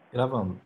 Gravando.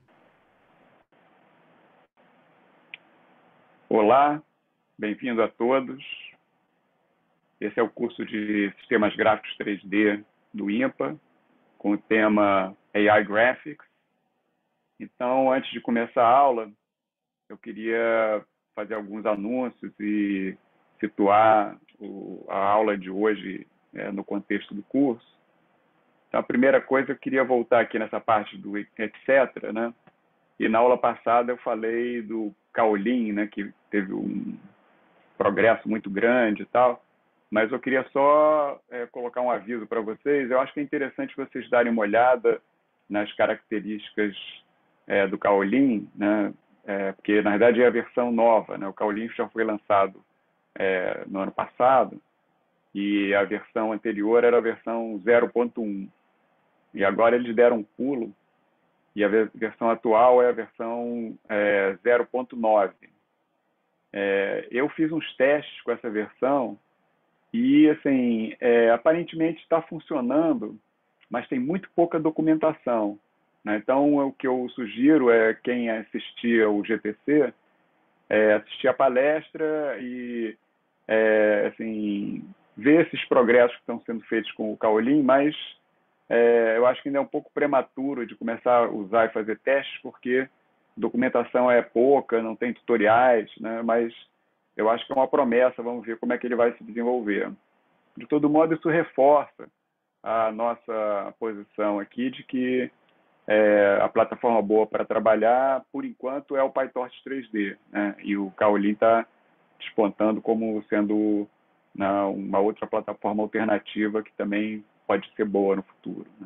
Olá, bem-vindo a todos. Esse é o curso de Sistemas Gráficos 3D do INPA, com o tema AI Graphics. Então, antes de começar a aula, eu queria fazer alguns anúncios e situar a aula de hoje no contexto do curso. Então, a primeira coisa, eu queria voltar aqui nessa parte do etc., né? E na aula passada eu falei do Kaolin, né, que teve um progresso muito grande e tal, mas eu queria só colocar um aviso para vocês. Eu acho que é interessante vocês darem uma olhada nas características do Kaolin, né, porque na verdade é a versão nova, né? O Kaolin já foi lançado no ano passado e a versão anterior era a versão 0.1 e agora eles deram um pulo e a versão atual é a versão 0.9. Eu fiz uns testes com essa versão e, assim, aparentemente está funcionando, mas tem muito pouca documentação, né? Então, o que eu sugiro é quem assistir ao GTC, assistir a palestra e, assim, ver esses progressos que estão sendo feitos com o Kaolin, mas eu acho que ainda é um pouco prematuro de começar a usar e fazer testes, porque documentação é pouca, não tem tutoriais, né? Mas eu acho que é uma promessa, vamos ver como é que ele vai se desenvolver. De todo modo, isso reforça a nossa posição aqui de que a plataforma boa para trabalhar, por enquanto, é o PyTorch 3D, né? E o Kaolin está despontando como sendo uma outra plataforma alternativa que também pode ser boa no futuro, né?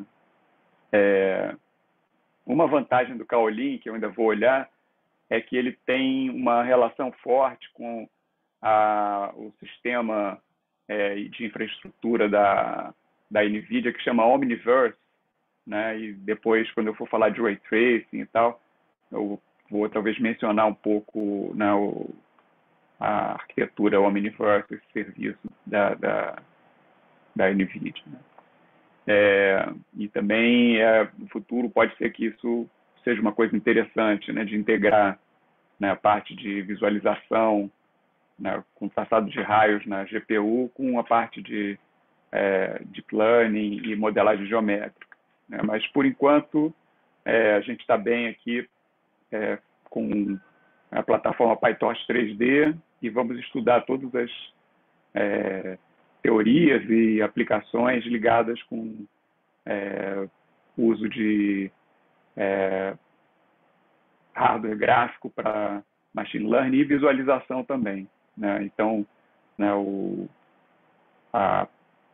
Uma vantagem do Kaolin, que eu ainda vou olhar, é que ele tem uma relação forte com o sistema de infraestrutura da NVIDIA, que chama Omniverse, né? E depois, quando eu for falar de Ray Tracing e tal, eu vou talvez mencionar um pouco, né, a arquitetura Omniverse, esse serviço da NVIDIA, né? E também, no futuro, pode ser que isso seja uma coisa interessante, né, de integrar, né, a parte de visualização, né, com traçado de raios na GPU, com a parte de deep learning e modelagem geométrica, né? Mas, por enquanto, a gente está bem aqui com a plataforma PyTorch 3D e vamos estudar todas as teorias e aplicações ligadas com o uso de hardware gráfico para machine learning e visualização também, né? Então, né, a,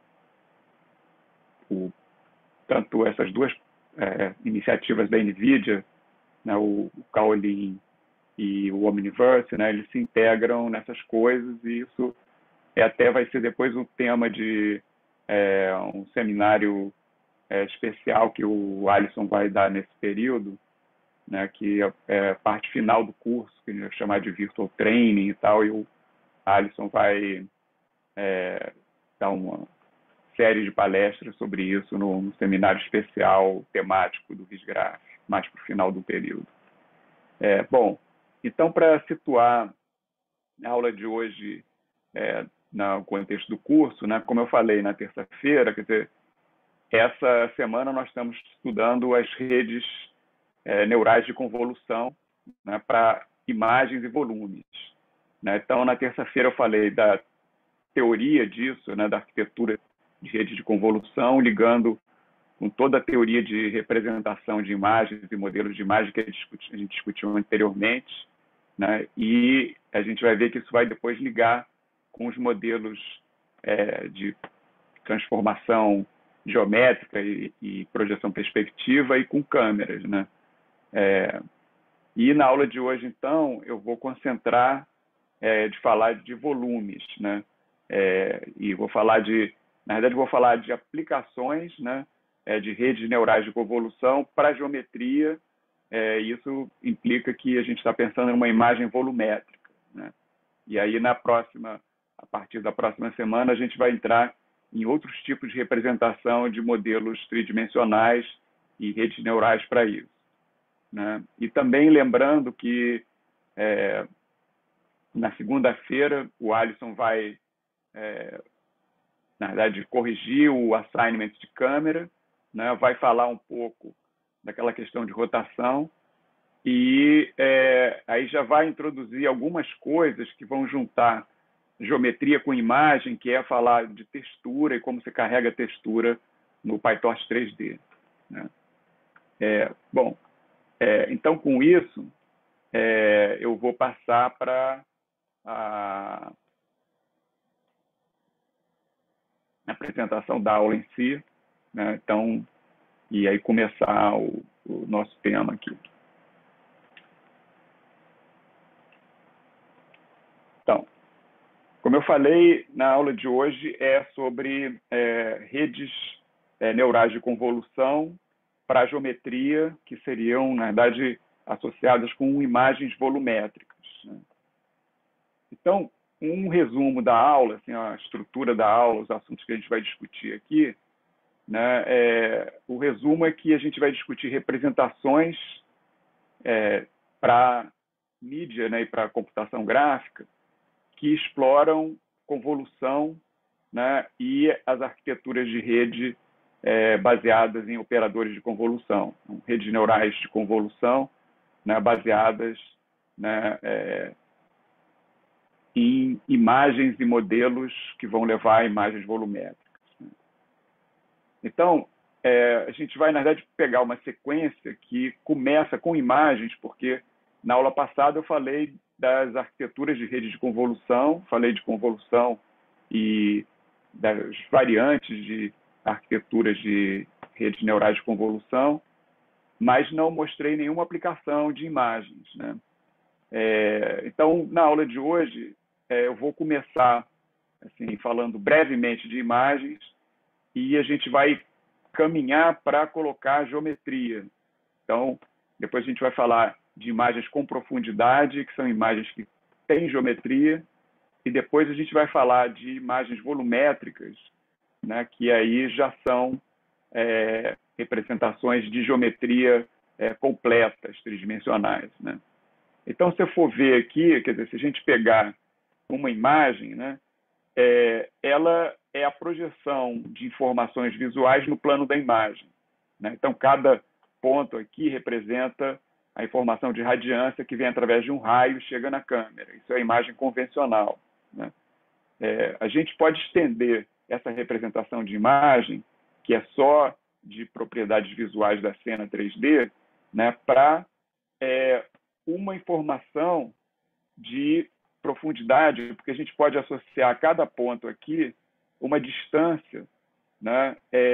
tanto essas duas iniciativas da NVIDIA, né, o Kaolin e o Omniverse, né, eles se integram nessas coisas e isso até vai ser depois um tema de um seminário especial que o Alisson vai dar nesse período, né, que é a parte final do curso, que a gente vai chamar de Virtual Training e tal, e o Alisson vai dar uma série de palestras sobre isso no seminário especial temático do RISGRAPH, mais para o final do período. Bom, então, para situar a aula de hoje no contexto do curso, né, como eu falei na terça-feira, quer dizer, essa semana nós estamos estudando as redes neurais de convolução, né, para imagens e volumes, né? Então, na terça-feira eu falei da teoria disso, né, da arquitetura de rede de convolução, ligando com toda a teoria de representação de imagens e modelos de imagem que a gente discutiu anteriormente, né? E a gente vai ver que isso vai depois ligar com os modelos de transformação geométrica e projeção perspectiva e com câmeras, né? E na aula de hoje, então, eu vou concentrar de falar de volumes, né? E vou falar na verdade, vou falar de aplicações, né, de redes neurais de convolução para geometria. Isso implica que a gente está pensando em uma imagem volumétrica, né? E aí, a partir da próxima semana, a gente vai entrar em outros tipos de representação de modelos tridimensionais e redes neurais para isso. né? E também lembrando que na segunda-feira o Alisson vai, na verdade, corrigir o assignment de câmera, né? Vai falar um pouco daquela questão de rotação e aí já vai introduzir algumas coisas que vão juntar geometria com imagem, que é falar de textura e como você carrega a textura no PyTorch 3D, né? Bom, então com isso eu vou passar para a apresentação da aula em si, né? Então, e aí começar o nosso tema aqui. Então, como eu falei, na aula de hoje é sobre redes neurais de convolução para geometria, que seriam, na verdade, associadas com imagens volumétricas, né? Então, um resumo da aula, assim, a estrutura da aula, os assuntos que a gente vai discutir aqui, né? O resumo é que a gente vai discutir representações para mídia, né, e para computação gráfica que exploram convolução, né, e as arquiteturas de rede baseadas em operadores de convolução, redes neurais de convolução, né, baseadas, né, em imagens e modelos que vão levar a imagens volumétricas. Então, a gente vai, na verdade, pegar uma sequência que começa com imagens, porque na aula passada eu falei das arquiteturas de rede de convolução, falei de convolução e das variantes de arquiteturas de redes neurais de convolução, mas não mostrei nenhuma aplicação de imagens, né? Então, na aula de hoje, eu vou começar assim, falando brevemente de imagens e a gente vai caminhar para colocar geometria. Então, depois a gente vai falar de imagens com profundidade, que são imagens que têm geometria, e depois a gente vai falar de imagens volumétricas, né, que aí já são representações de geometria completas, tridimensionais, né? Então, se eu for ver aqui, quer dizer, se a gente pegar uma imagem, né, ela é a projeção de informações visuais no plano da imagem, né? Então, cada ponto aqui representa a informação de radiância que vem através de um raio e chega na câmera. Isso é a imagem convencional, né? A gente pode estender essa representação de imagem, que é só de propriedades visuais da cena 3D, né, para uma informação de profundidade, porque a gente pode associar a cada ponto aqui uma distância, né,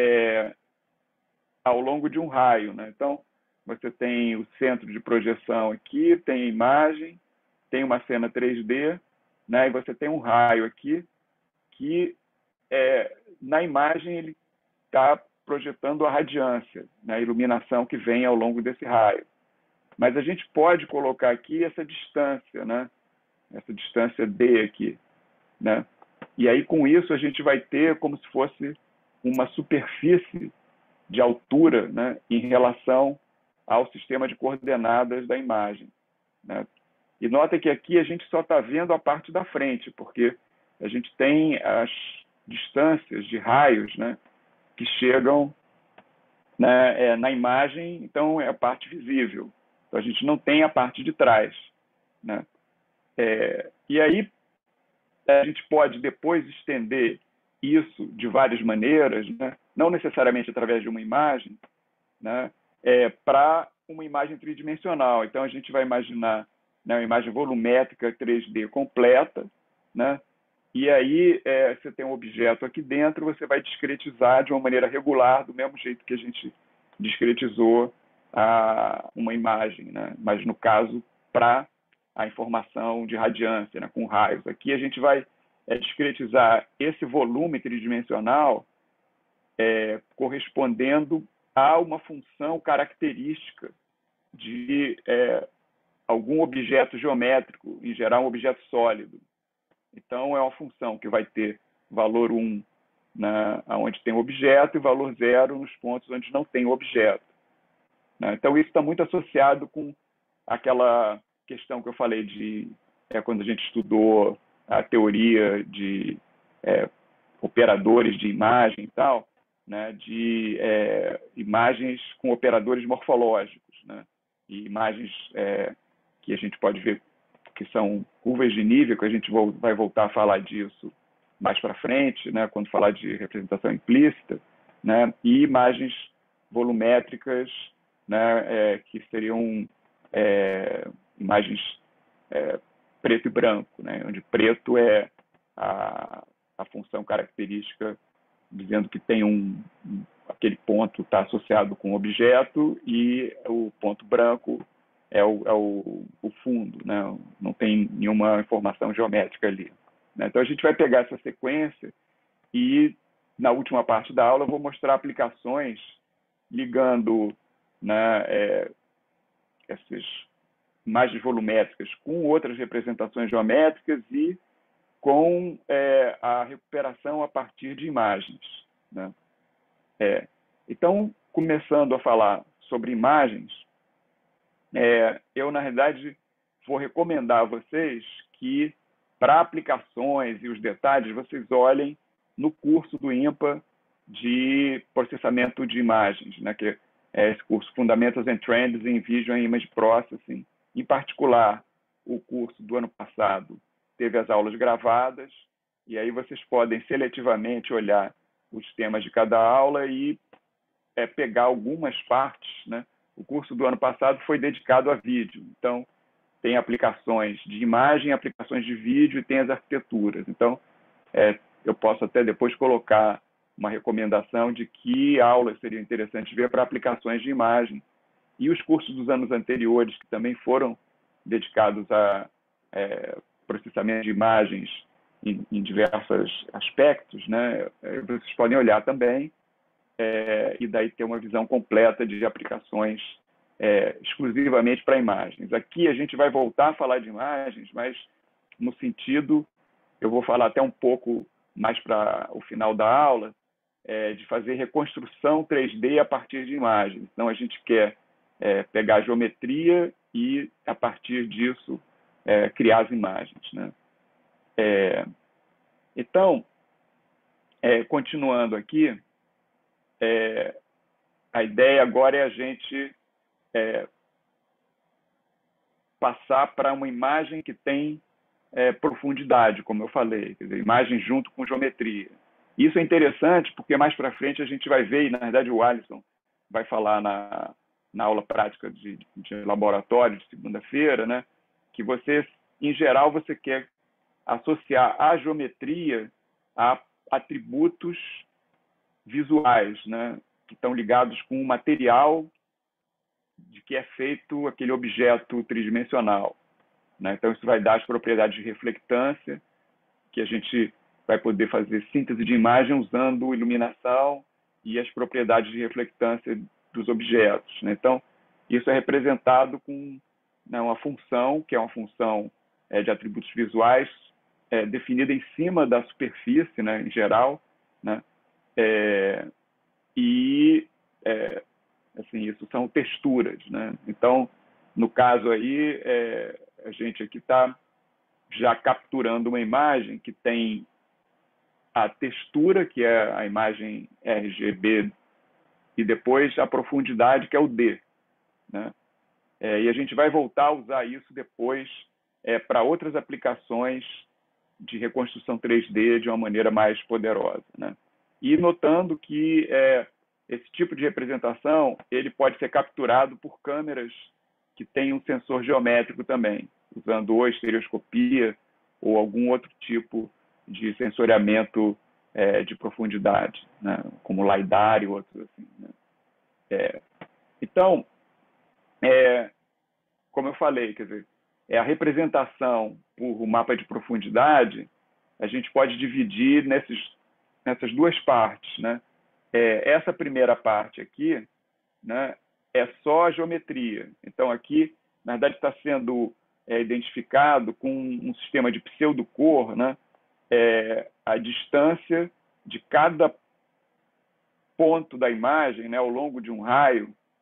ao longo de um raio, né? Então, você tem o centro de projeção aqui, tem a imagem, tem uma cena 3D, né, e você tem um raio aqui que, na imagem, ele está projetando a radiância, né, a iluminação que vem ao longo desse raio. Mas a gente pode colocar aqui essa distância, né, essa distância D aqui, né? E aí, com isso, a gente vai ter como se fosse uma superfície de altura, né, em relação ao sistema de coordenadas da imagem, né? E nota que aqui a gente só está vendo a parte da frente, porque a gente tem as distâncias de raios, né, que chegam, né, na imagem, então é a parte visível. Então a gente não tem a parte de trás, né? E aí a gente pode depois estender isso de várias maneiras, né? Não necessariamente através de uma imagem, né? Para uma imagem tridimensional. Então a gente vai imaginar, né, uma imagem volumétrica 3D completa, né? E aí você tem um objeto aqui dentro, você vai discretizar de uma maneira regular, do mesmo jeito que a gente discretizou uma imagem, né? Mas no caso para a informação de radiância, né, com raios. Aqui a gente vai discretizar esse volume tridimensional correspondendo a uma função característica de algum objeto geométrico, em geral um objeto sólido. Então, é uma função que vai ter valor 1 onde tem o objeto e valor 0 nos pontos onde não tem o objeto. né? Então, isso está muito associado com aquela questão que eu falei de quando a gente estudou a teoria de operadores de imagem e tal, né, de imagens com operadores morfológicos, né, e imagens que a gente pode ver que são curvas de nível, que a gente vai voltar a falar disso mais para frente, né, quando falar de representação implícita, né, e imagens volumétricas, né, que seriam imagens preto e branco, né, onde preto é a função característica dizendo que tem aquele ponto está associado com o objeto e o ponto branco é o fundo, né? Não tem nenhuma informação geométrica ali, né? Então a gente vai pegar essa sequência e na última parte da aula eu vou mostrar aplicações ligando, né, essas imagens volumétricas com outras representações geométricas e com a recuperação a partir de imagens, né? Então, começando a falar sobre imagens, eu, na realidade, vou recomendar a vocês que, para aplicações e os detalhes, vocês olhem no curso do INPA de processamento de imagens, né, que é esse curso Fundamentals and Trends in Vision and Image Processing. Em particular, o curso do ano passado teve as aulas gravadas, e aí vocês podem seletivamente olhar os temas de cada aula e pegar algumas partes, né? O curso do ano passado foi dedicado a vídeo, então tem aplicações de imagem, aplicações de vídeo e tem as arquiteturas. Então, eu posso até depois colocar uma recomendação de que aulas seriam interessantes ver para aplicações de imagem. E os cursos dos anos anteriores, que também foram dedicados a processamento de imagens em diversos aspectos, né? Vocês podem olhar também e daí ter uma visão completa de aplicações exclusivamente para imagens. Aqui a gente vai voltar a falar de imagens, mas no sentido, eu vou falar até um pouco mais para o final da aula, de fazer reconstrução 3D a partir de imagens. Então, a gente quer pegar a geometria e, a partir disso, criar as imagens, né? Então, continuando aqui, a ideia agora é a gente passar para uma imagem que tem profundidade, como eu falei, quer dizer, imagem junto com geometria. Isso é interessante porque mais para frente a gente vai ver, e na verdade o Alisson vai falar na aula prática de laboratório de segunda-feira, né, que você, em geral, você quer associar a geometria a atributos visuais, né, que estão ligados com o material de que é feito aquele objeto tridimensional, né? Então, isso vai dar as propriedades de reflectância, que a gente vai poder fazer síntese de imagem usando iluminação e as propriedades de reflectância dos objetos, né? Então, isso é representado com, né, uma função, que é uma função de atributos visuais definida em cima da superfície, né, em geral, né? Assim, isso são texturas, né? Então, no caso aí, a gente aqui está já capturando uma imagem que tem a textura, que é a imagem RGB, e depois a profundidade, que é o D, né? E a gente vai voltar a usar isso depois para outras aplicações de reconstrução 3D de uma maneira mais poderosa, né? E notando que esse tipo de representação ele pode ser capturado por câmeras que têm um sensor geométrico também, usando ou estereoscopia ou algum outro tipo de sensoriamento de profundidade, né? Como LiDAR e outros assim, né? Então, como eu falei, quer dizer, a representação por mapa de profundidade a gente pode dividir nessas duas partes, né? Essa primeira parte aqui, né, é só a geometria. Então, aqui, na verdade, está sendo identificado com um sistema de pseudocor, né, a distância de cada ponto da imagem, né, ao longo de um raio,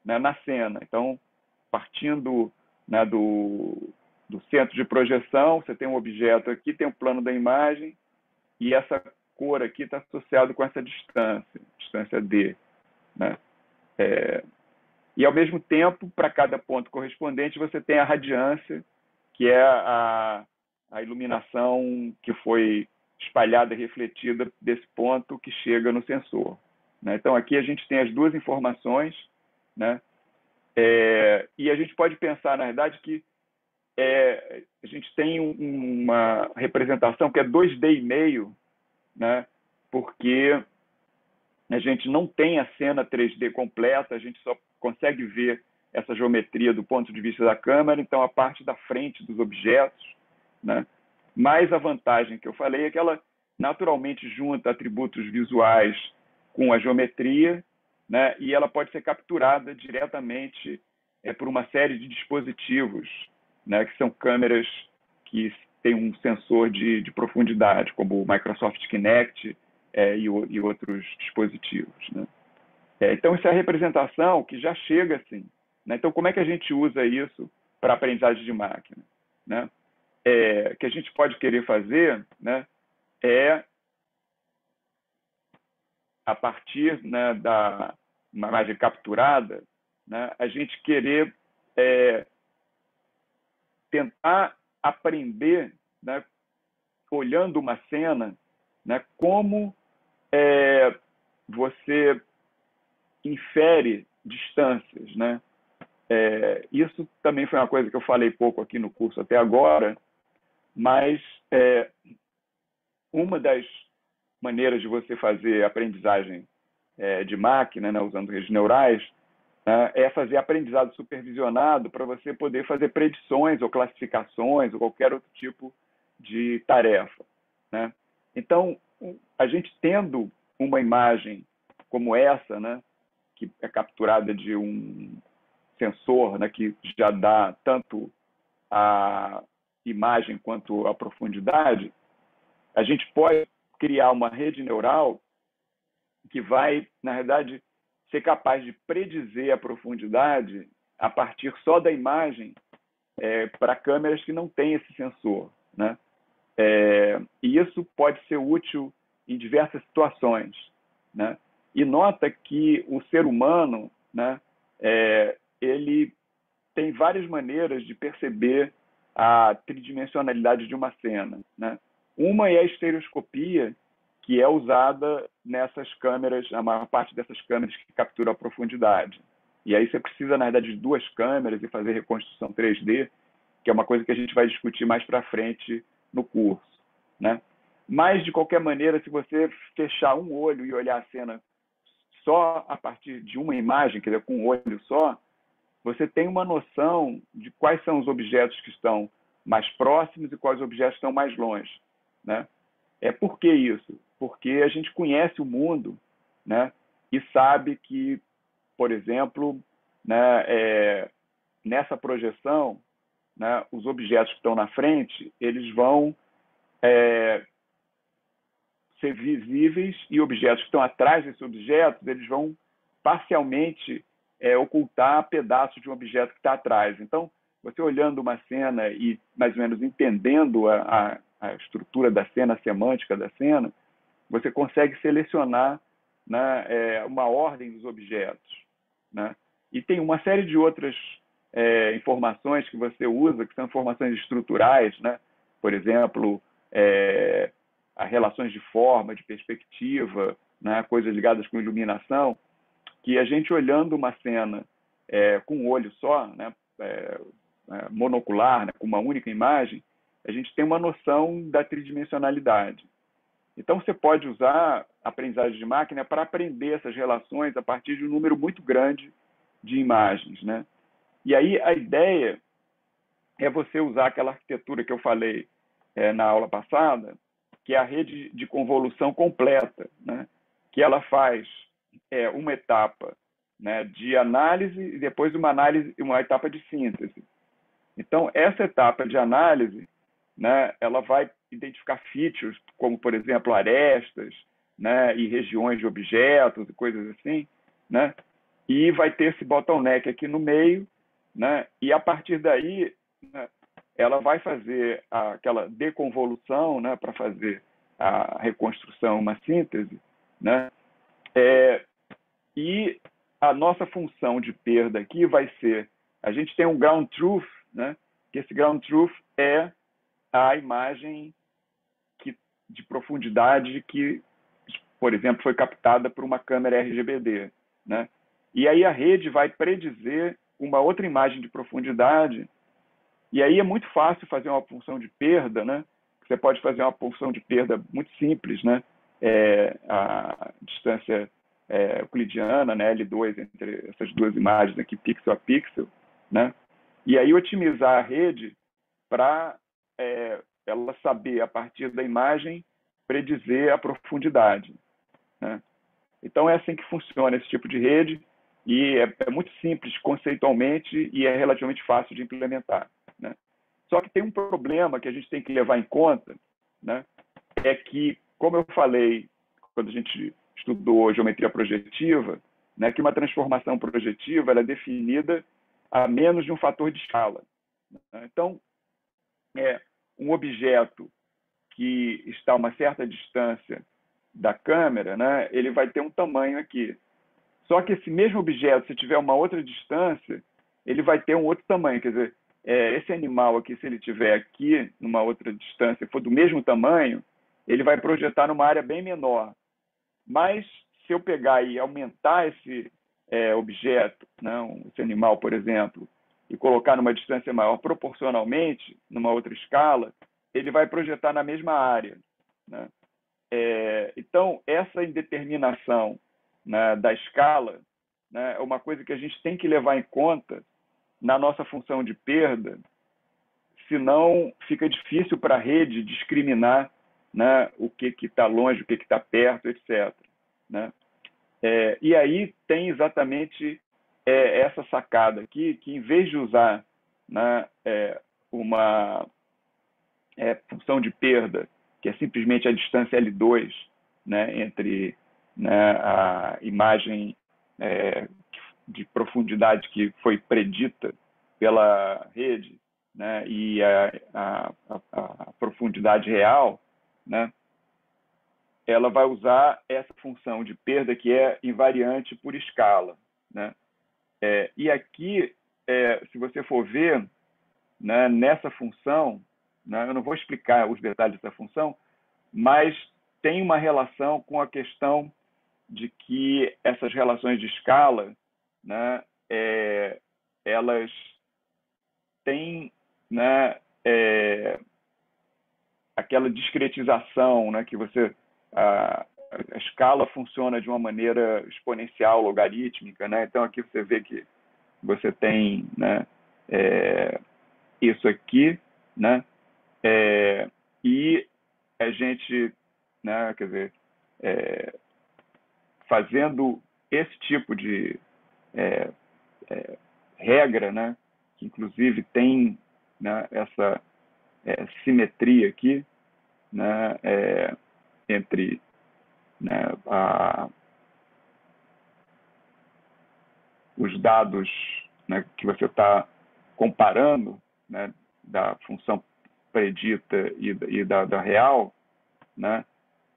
né, na cena. Então, partindo, né, do centro de projeção, você tem um objeto aqui, tem um plano da imagem, e essa cor aqui está associado com essa distância D, né? E, ao mesmo tempo, para cada ponto correspondente, você tem a radiância, que é a iluminação que foi espalhada e refletida desse ponto que chega no sensor, né? Então, aqui a gente tem as duas informações, né? E a gente pode pensar, na verdade, que a gente tem uma representação que é 2D e meio, né? Porque a gente não tem a cena 3D completa, a gente só consegue ver essa geometria do ponto de vista da câmera, então a parte da frente dos objetos, né? Mas a vantagem que eu falei é que ela naturalmente junta atributos visuais com a geometria, né? E ela pode ser capturada diretamente por uma série de dispositivos, né? Que são câmeras que têm um sensor de profundidade, como o Microsoft Kinect e outros dispositivos, né? Então, isso é a representação que já chega assim, né? Então, como é que a gente usa isso para a aprendizagem de máquina, né? Que a gente pode querer fazer, né, a partir, né, da uma imagem capturada, né, a gente querer tentar aprender, né, olhando uma cena, né, como você infere distâncias, né? Isso também foi uma coisa que eu falei pouco aqui no curso até agora, mas uma das maneiras de você fazer aprendizagem de máquina, né, usando redes neurais, é fazer aprendizado supervisionado para você poder fazer predições ou classificações ou qualquer outro tipo de tarefa, né? Então, a gente tendo uma imagem como essa, né, que é capturada de um sensor, né, que já dá tanto a imagem quanto a profundidade, a gente pode criar uma rede neural que vai, na verdade, ser capaz de predizer a profundidade a partir só da imagem para câmeras que não têm esse sensor, né? E isso pode ser útil em diversas situações, né? E nota que o ser humano, né, ele tem várias maneiras de perceber a tridimensionalidade de uma cena, né? Uma é a estereoscopia, que é usada nessas câmeras, a maior parte dessas câmeras que capturam a profundidade. E aí você precisa, na verdade, de duas câmeras e fazer reconstrução 3D, que é uma coisa que a gente vai discutir mais para frente no curso, né? Mas, de qualquer maneira, se você fechar um olho e olhar a cena só a partir de uma imagem, quer dizer, com um olho só, você tem uma noção de quais são os objetos que estão mais próximos e quais objetos estão mais longe, né? Por que isso? Porque a gente conhece o mundo, né? E sabe que, por exemplo, né, nessa projeção, né, os objetos que estão na frente, eles vão ser visíveis e objetos que estão atrás desses objetos, eles vão parcialmente ocultar pedaços de um objeto que está atrás. Então, você olhando uma cena e mais ou menos entendendo a estrutura da cena, a semântica da cena, você consegue selecionar, né, uma ordem dos objetos, né? E tem uma série de outras informações que você usa, que são informações estruturais, né? Por exemplo, as relações de forma, de perspectiva, né? Coisas ligadas com iluminação, que a gente olhando uma cena com um olho só, né? Monocular, né? Com uma única imagem, a gente tem uma noção da tridimensionalidade. Então, você pode usar a aprendizagem de máquina para aprender essas relações a partir de um número muito grande de imagens, né? E aí a ideia é você usar aquela arquitetura que eu falei na aula passada, que é a rede de convolução completa, né? Que ela faz uma etapa, né, de análise e depois uma etapa de síntese. Então, essa etapa de análise, né, ela vai identificar features, como, por exemplo, arestas, né, e regiões de objetos e coisas assim, né? e vai ter esse bottleneck aqui no meio, né? E a partir daí, né, ela vai fazer aquela deconvolução, né, para fazer a reconstrução, uma síntese, né? E a nossa função de perda aqui vai ser, a gente tem um ground truth, né? Que esse ground truth é a imagem de profundidade que, por exemplo, foi captada por uma câmera RGBD, né? E aí a rede vai predizer uma outra imagem de profundidade, e aí é muito fácil fazer uma função de perda, né? Você pode fazer uma função de perda muito simples, né? A distância euclidiana, né? L2 entre essas duas imagens aqui, pixel a pixel, né? E aí otimizar a rede para ela saber, a partir da imagem, predizer a profundidade, né? Então, é assim que funciona esse tipo de rede, e é muito simples conceitualmente e é relativamente fácil de implementar, né? Só que tem um problema que a gente tem que levar em conta, né? É que, como eu falei quando a gente estudou geometria projetiva, né, que uma transformação projetiva ela é definida a menos de um fator de escala, né? Então, um objeto que está a uma certa distância da câmera, né, ele vai ter um tamanho aqui. Só que esse mesmo objeto, se tiver uma outra distância, ele vai ter um outro tamanho. Quer dizer, esse animal aqui, se ele tiver aqui, numa outra distância, for do mesmo tamanho, ele vai projetar numa área bem menor. Mas, se eu pegar e aumentar esse objeto, né, esse animal, por exemplo, e colocar numa distância maior proporcionalmente, numa outra escala, ele vai projetar na mesma área, né? Então, essa indeterminação, né, da escala, né, é uma coisa que a gente tem que levar em conta na nossa função de perda, senão fica difícil para a rede discriminar, né, o que está longe, o que está perto, etc., né? E aí tem exatamente essa sacada aqui, que em vez de usar, né, uma função de perda, que é simplesmente a distância L2, né, entre, né, a imagem de profundidade que foi predita pela rede, né, e a profundidade real, né, ela vai usar essa função de perda que é invariante por escala, né? E aqui, se você for ver, né, nessa função, né, eu não vou explicar os detalhes dessa função, mas tem uma relação com a questão de que essas relações de escala, né, elas têm, né, aquela discretização, né, que a escala funciona de uma maneira exponencial, logarítmica, né? Então aqui você vê que você tem, né, isso aqui, né, e a gente, né, quer dizer, fazendo esse tipo de regra, né, que inclusive tem, né, essa simetria aqui, né, entre, né, os dados, né, que você está comparando, né, da função predita e da real, né,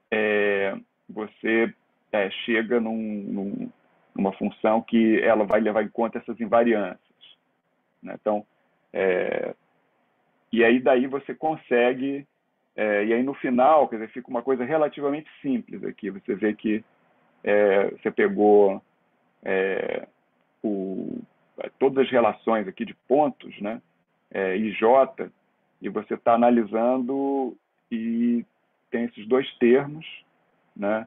você chega numa função que ela vai levar em conta essas invariâncias, né? Então, e aí daí você consegue, e aí no final, quer dizer, fica uma coisa relativamente simples aqui. Você vê que você pegou todas as relações aqui de pontos, né, IJ, e você está analisando e tem esses dois termos, né,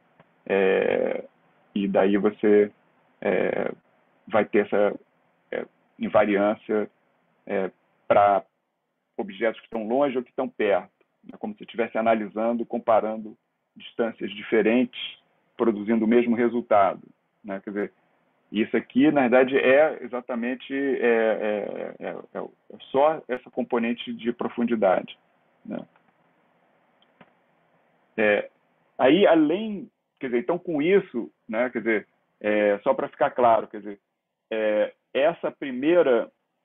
e daí você vai ter essa invariância para objetos que estão longe ou que estão perto, né, como se estivesse analisando, comparando distâncias diferentes, produzindo o mesmo resultado, né? Quer dizer, isso aqui, na verdade, é exatamente só essa componente de profundidade, né? Aí, além, quer dizer, então com isso, né, quer dizer, só para ficar claro, quer dizer, essa primeira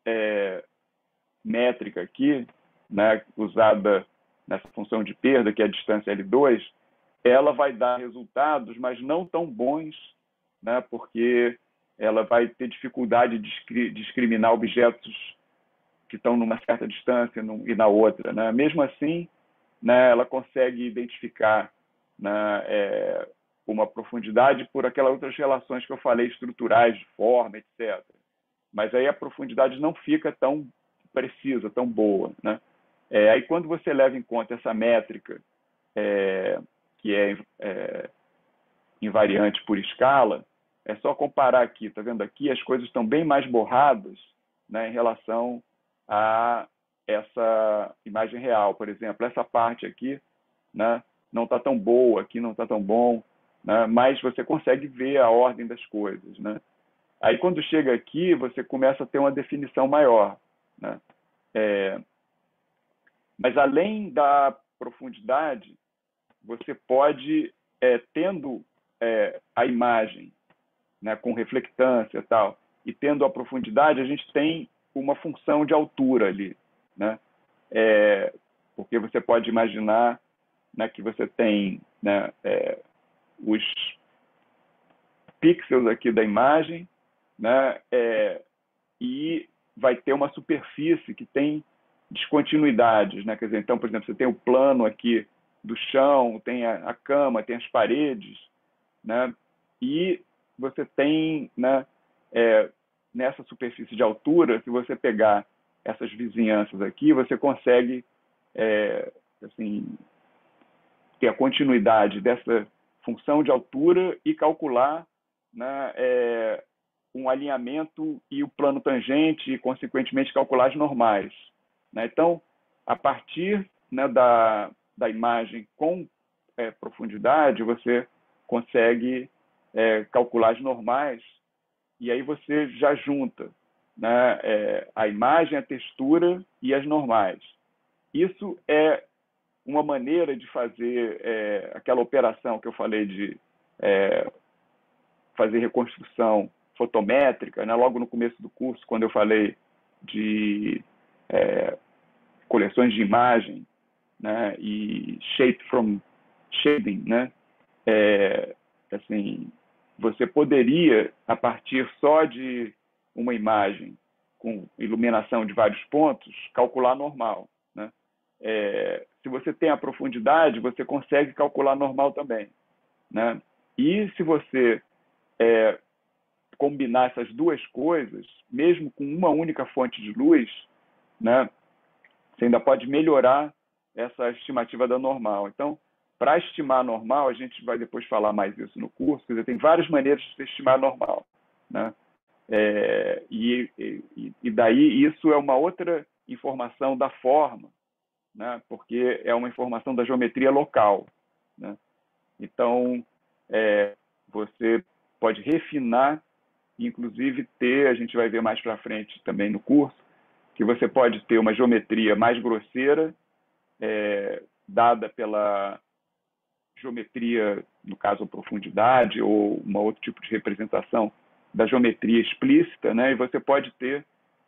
métrica aqui, né, usada nessa função de perda, que é a distância L2, ela vai dar resultados, mas não tão bons, né, porque ela vai ter dificuldade de discriminar objetos que estão numa certa distância e na outra, né? Mesmo assim, né, ela consegue identificar, né, uma profundidade por aquelas outras relações que eu falei, estruturais, de forma, etc. Mas aí a profundidade não fica tão precisa, tão boa, né? Aí quando você leva em conta essa métrica, que é invariante por escala, é só comparar aqui, tá vendo aqui? As coisas estão bem mais borradas, né, em relação a essa imagem real. Por exemplo, essa parte aqui, né, não está tão boa, aqui não está tão bom, né, mas você consegue ver a ordem das coisas, né? Aí, quando chega aqui, você começa a ter uma definição maior, né? Mas, além da profundidade, você pode, tendo a imagem, né, com reflectância e tal, e tendo a profundidade, a gente tem uma função de altura ali, né? Porque você pode imaginar, né, que você tem, né, os pixels aqui da imagem, né, e vai ter uma superfície que tem descontinuidades, né? Quer dizer, então, por exemplo, você tem o plano aqui do chão, tem a cama, tem as paredes, né? E você tem, né, nessa superfície de altura, se você pegar essas vizinhanças aqui, você consegue assim, ter a continuidade dessa função de altura e calcular, né, um alinhamento e o plano tangente e, consequentemente, calcular as normais, né? Então, a partir, né, da imagem com profundidade, você consegue calcular as normais e aí você já junta, né, a imagem, a textura e as normais. Isso é uma maneira de fazer aquela operação que eu falei de fazer reconstrução fotométrica, né? Logo no começo do curso, quando eu falei de coleções de imagem, né, e shape from shading, né? Assim, você poderia, a partir só de uma imagem com iluminação de vários pontos, calcular normal, né? Se você tem a profundidade, você consegue calcular normal também, né? E se você combinar essas duas coisas, mesmo com uma única fonte de luz, né, você ainda pode melhorar essa estimativa da normal. Então, para estimar a normal, a gente vai depois falar mais isso no curso, quer dizer, tem várias maneiras de estimar a normal, né? E daí isso é uma outra informação da forma, né? Porque é uma informação da geometria local, né? Então, você pode refinar, inclusive ter, a gente vai ver mais para frente também no curso, que você pode ter uma geometria mais grosseira, dada pela geometria, no caso a profundidade, ou um outro tipo de representação da geometria explícita, né? E você pode ter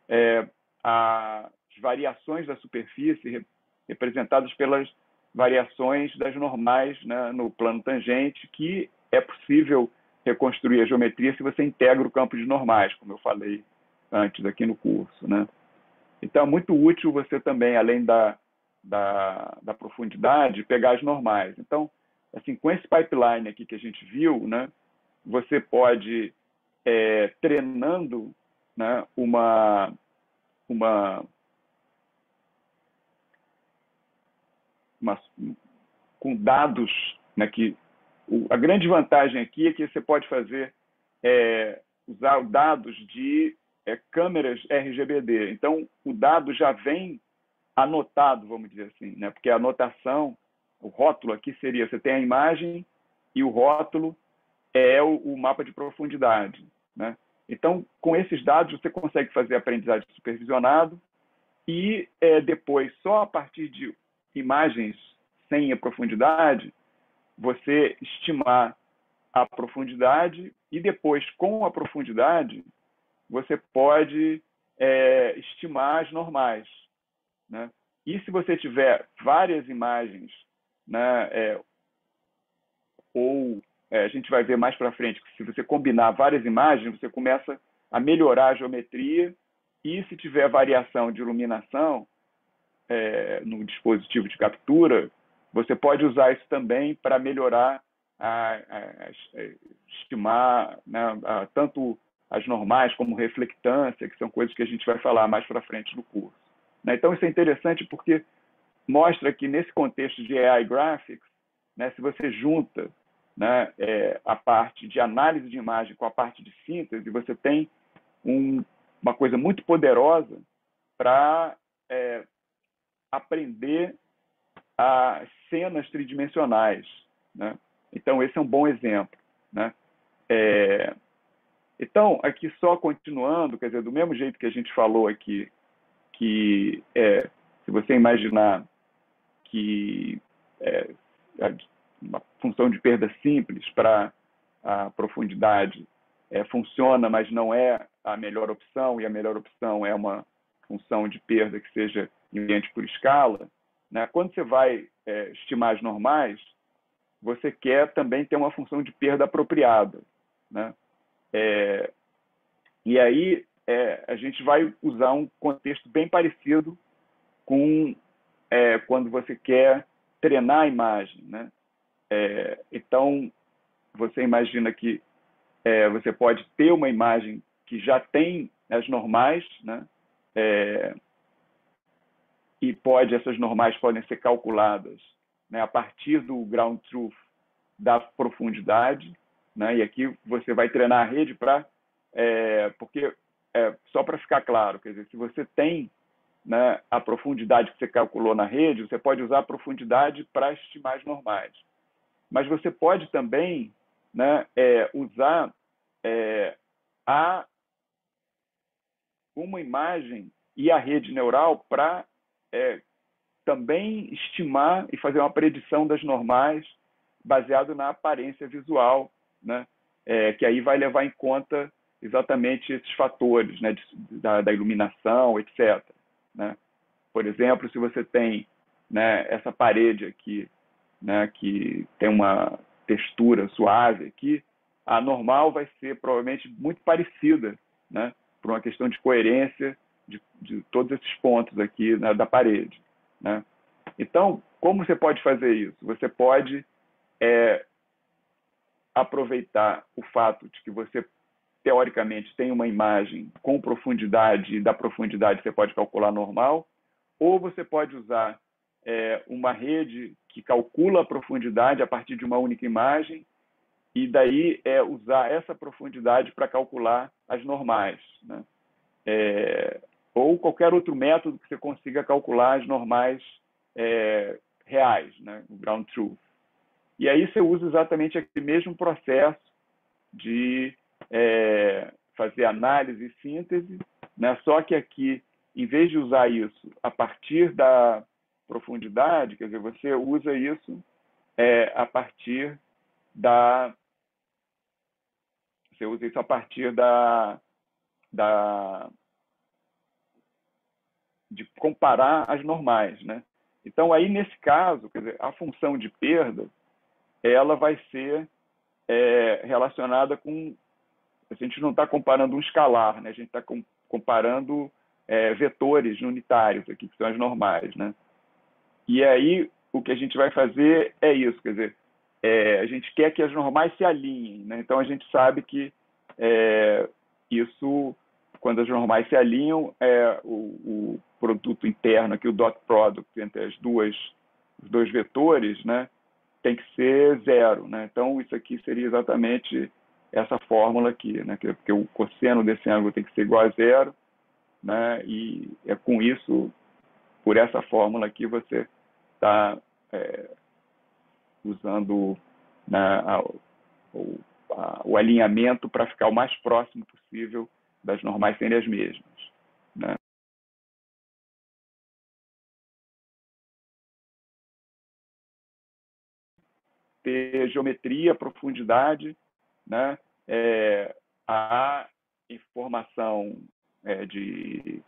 as variações da superfície representadas pelas variações das normais, né, no plano tangente, que é possível reconstruir a geometria se você integra o campo de normais, como eu falei antes aqui no curso, né? Então, é muito útil você também, além da profundidade, pegar as normais. Então, assim, com esse pipeline aqui que a gente viu, né, você pode, treinando, né, com dados, né, que a grande vantagem aqui é que você pode fazer, usar dados de câmeras RGBD. Então, o dado já vem anotado, vamos dizer assim, né? Porque a anotação, o rótulo aqui seria, você tem a imagem e o rótulo é o mapa de profundidade, né? Então, com esses dados, você consegue fazer aprendizagem supervisionado e depois, só a partir de imagens sem a profundidade, você estimar a profundidade e depois, com a profundidade, você pode estimar as normais, né? E se você tiver várias imagens, né, a gente vai ver mais para frente que se você combinar várias imagens, você começa a melhorar a geometria, e se tiver variação de iluminação no dispositivo de captura, você pode usar isso também para melhorar, estimar, né, tanto as normais como reflectância, que são coisas que a gente vai falar mais para frente no curso. Né? Então, isso é interessante porque mostra que, nesse contexto de AI Graphics, né, se você junta, né, a parte de análise de imagem com a parte de síntese, você tem uma coisa muito poderosa para aprender as cenas tridimensionais, né? Então, esse é um bom exemplo, né? Então, aqui só continuando, quer dizer, do mesmo jeito que a gente falou aqui, que se você imaginar que uma função de perda simples para a profundidade funciona, mas não é a melhor opção, e a melhor opção é uma função de perda que seja invariante por escala, né? Quando você vai estimar as normais, você quer também ter uma função de perda apropriada, né? E aí a gente vai usar um contexto bem parecido com quando você quer treinar a imagem, né? Então, você imagina que você pode ter uma imagem que já tem as normais, né? E essas normais podem ser calculadas, né, a partir do ground truth da profundidade, né? E aqui você vai treinar a rede para porque só para ficar claro, quer dizer, se você tem, né, a profundidade que você calculou na rede, você pode usar a profundidade para estimar as normais. Mas você pode também, né, usar uma imagem e a rede neural para também estimar e fazer uma predição das normais baseado na aparência visual, né? Que aí vai levar em conta exatamente esses fatores, né, da iluminação, etc. Né? Por exemplo, se você tem, né, essa parede aqui, né, que tem uma textura suave aqui, a normal vai ser provavelmente muito parecida, né, por uma questão de coerência de todos esses pontos aqui, né, da parede. Né? Então, como você pode fazer isso? Você pode aproveitar o fato de que você, teoricamente, tem uma imagem com profundidade, e da profundidade você pode calcular normal, ou você pode usar uma rede que calcula a profundidade a partir de uma única imagem, e daí usar essa profundidade para calcular as normais. Né? Ou qualquer outro método que você consiga calcular as normais reais, né? O ground truth. E aí você usa exatamente aquele mesmo processo de fazer análise e síntese, né? Só que aqui, em vez de usar isso a partir da profundidade, quer dizer, você usa isso a partir da... Você usa isso a partir de comparar as normais, né? Então, aí, nesse caso, quer dizer, a função de perda, ela vai ser relacionada com... A gente não está comparando um escalar, né? A gente está comparando vetores unitários aqui, que são as normais, né? E aí, o que a gente vai fazer é isso, quer dizer, a gente quer que as normais se alinhem, né? Então, a gente sabe que isso, quando as normais se alinham, o produto interno, aqui, o dot product entre os dois vetores, né, tem que ser zero. Né? Então, isso aqui seria exatamente essa fórmula aqui, né? Porque o cosseno desse ângulo tem que ser igual a zero, né? E com isso, por essa fórmula aqui, você está usando, né, o alinhamento para ficar o mais próximo possível das normais serem as mesmas. Né? Ter geometria, profundidade, né? informação de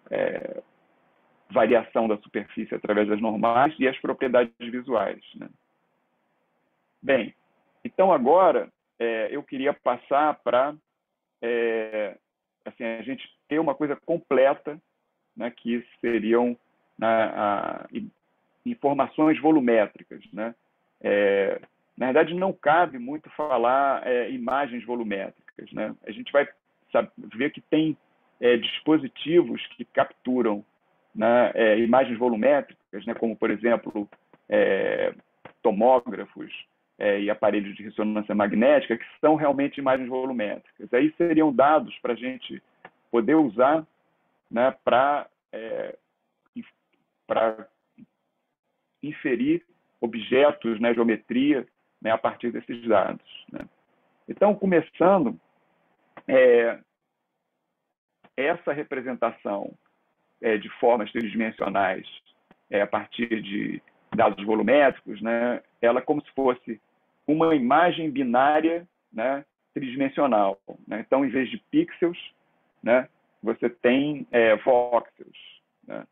variação da superfície através das normais e as propriedades visuais, né? Bem, então agora eu queria passar para assim, a gente ter uma coisa completa, né, que seriam informações volumétricas, né? Na verdade, não cabe muito falar imagens volumétricas, né? A gente vai ver que tem dispositivos que capturam, né, imagens volumétricas, né, como, por exemplo, tomógrafos e aparelhos de ressonância magnética, que são realmente imagens volumétricas. Aí seriam dados para a gente poder usar, né, para inferir objetos, né, geometria, né, a partir desses dados, né? Então, começando, essa representação de formas tridimensionais a partir de dados volumétricos, né, ela é como se fosse uma imagem binária, né, tridimensional, né? Então, em vez de pixels, né, você tem voxels, né?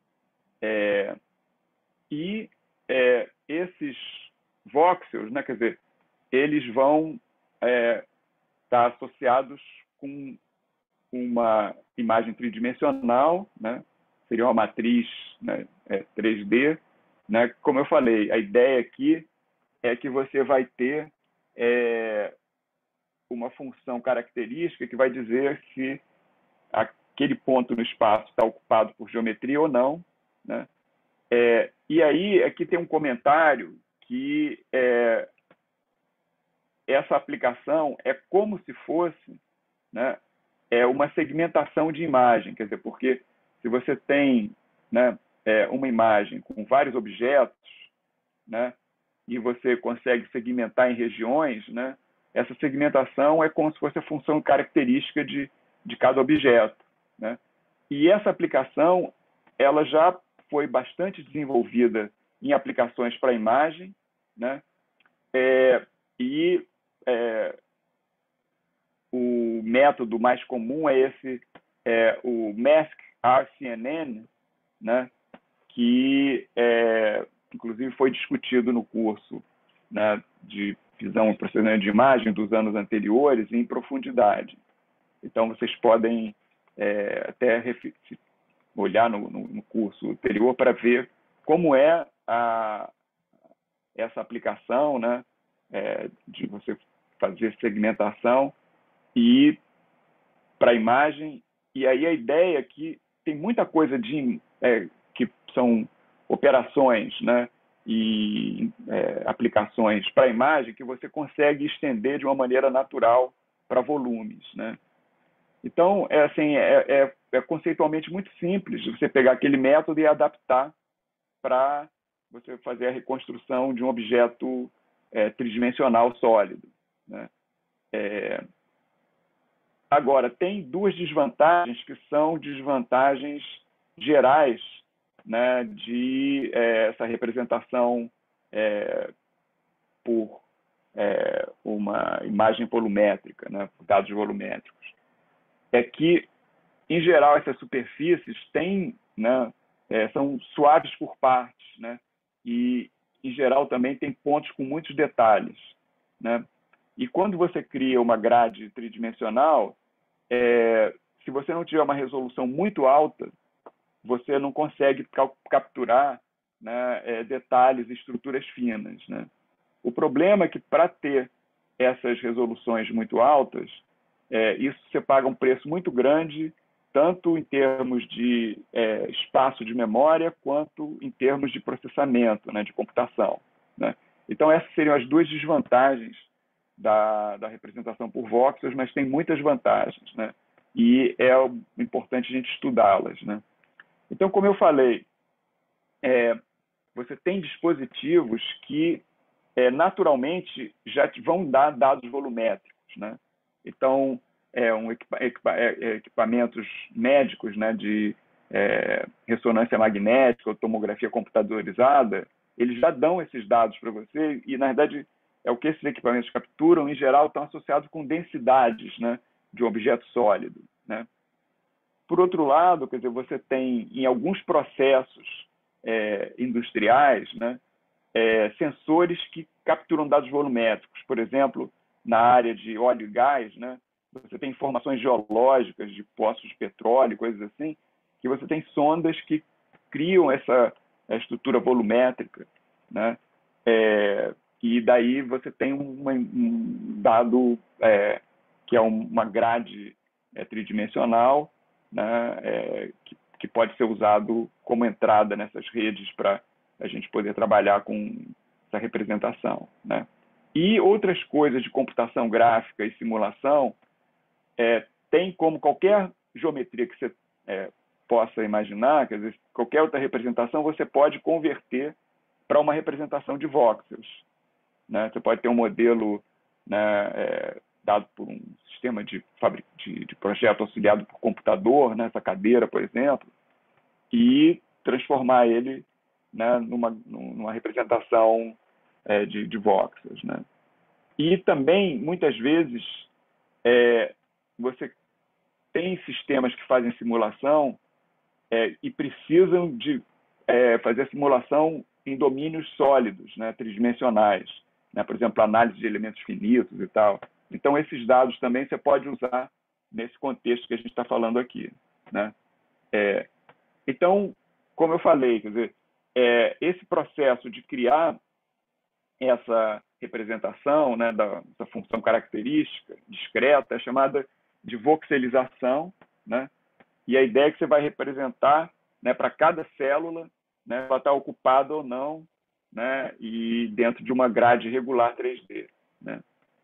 E esses voxels, né, quer dizer, eles vão estar associados com uma imagem tridimensional, né? Seria uma matriz, né, 3D, né? Como eu falei, a ideia aqui é que você vai ter uma função característica que vai dizer se aquele ponto no espaço está ocupado por geometria ou não, né? E aí aqui tem um comentário que essa aplicação é como se fosse, né, uma segmentação de imagem, quer dizer, porque se você tem, né, uma imagem com vários objetos, né, e você consegue segmentar em regiões, né, essa segmentação é como se fosse a função característica de cada objeto, né? E essa aplicação ela já foi bastante desenvolvida em aplicações para imagem, né? O método mais comum é esse, o MASC-RCNN, né? Que inclusive foi discutido no curso, né, de visão e processamento de imagem dos anos anteriores em profundidade. Então, vocês podem até olhar no curso anterior para ver como é essa aplicação, né, de você fazer segmentação e para a imagem. E aí a ideia é que tem muita coisa que são operações, né, e aplicações para a imagem que você consegue estender de uma maneira natural para volumes, né? Então, é conceitualmente muito simples você pegar aquele método e adaptar para você fazer a reconstrução de um objeto tridimensional sólido, né? Agora, tem duas desvantagens que são desvantagens gerais, né, de essa representação por uma imagem volumétrica, né, por dados volumétricos. É que, em geral, essas superfícies têm, né, são suaves por partes, né, e, em geral, também tem pontos com muitos detalhes, né? E quando você cria uma grade tridimensional, se você não tiver uma resolução muito alta, você não consegue capturar, né, detalhes e estruturas finas, né? O problema é que, para ter essas resoluções muito altas, isso você paga um preço muito grande, tanto em termos de espaço de memória, quanto em termos de processamento, né, de computação, né? Então, essas seriam as duas desvantagens da representação por voxels, mas tem muitas vantagens, né? E é importante a gente estudá-las, né? Então, como eu falei, você tem dispositivos que naturalmente já vão dar dados volumétricos, né? Então, equipamentos médicos, né, de ressonância magnética ou tomografia computadorizada, eles já dão esses dados para você e, na verdade, o que esses equipamentos capturam, em geral, estão associados com densidades, né, de um objeto sólido, né? Por outro lado, quer dizer, você tem em alguns processos industriais, né, sensores que capturam dados volumétricos. Por exemplo, na área de óleo e gás, né, você tem informações geológicas de poços de petróleo, coisas assim, que você tem sondas que criam essa estrutura volumétrica, né? E daí você tem um dado que é uma grade tridimensional, né? Que pode ser usado como entrada nessas redes para a gente poder trabalhar com essa representação, né? E outras coisas de computação gráfica e simulação tem como qualquer geometria que você possa imaginar, quer dizer, qualquer outra representação você pode converter para uma representação de voxels, né? Você pode ter um modelo, né, dado por um sistema de projeto auxiliado por computador, né, essa cadeira, por exemplo, e transformar ele, né, numa representação de voxels, né? E também, muitas vezes, você tem sistemas que fazem simulação e precisam de fazer a simulação em domínios sólidos, né, tridimensionais, né? Por exemplo, análise de elementos finitos e tal. Então, esses dados também você pode usar nesse contexto que a gente está falando aqui, né? Então, como eu falei, quer dizer, esse processo de criar essa representação, né, da função característica discreta é chamada de voxelização, né? E a ideia é que você vai representar, né, para cada célula, né, ela está ocupada ou não, né, e dentro de uma grade regular 3D, né?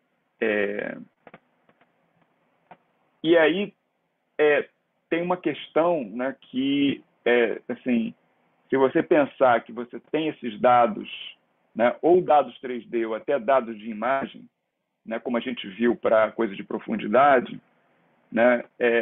E aí tem uma questão, né, que assim, se você pensar que você tem esses dados, né, ou dados 3D ou até dados de imagem, né, como a gente viu para coisa de profundidade, né,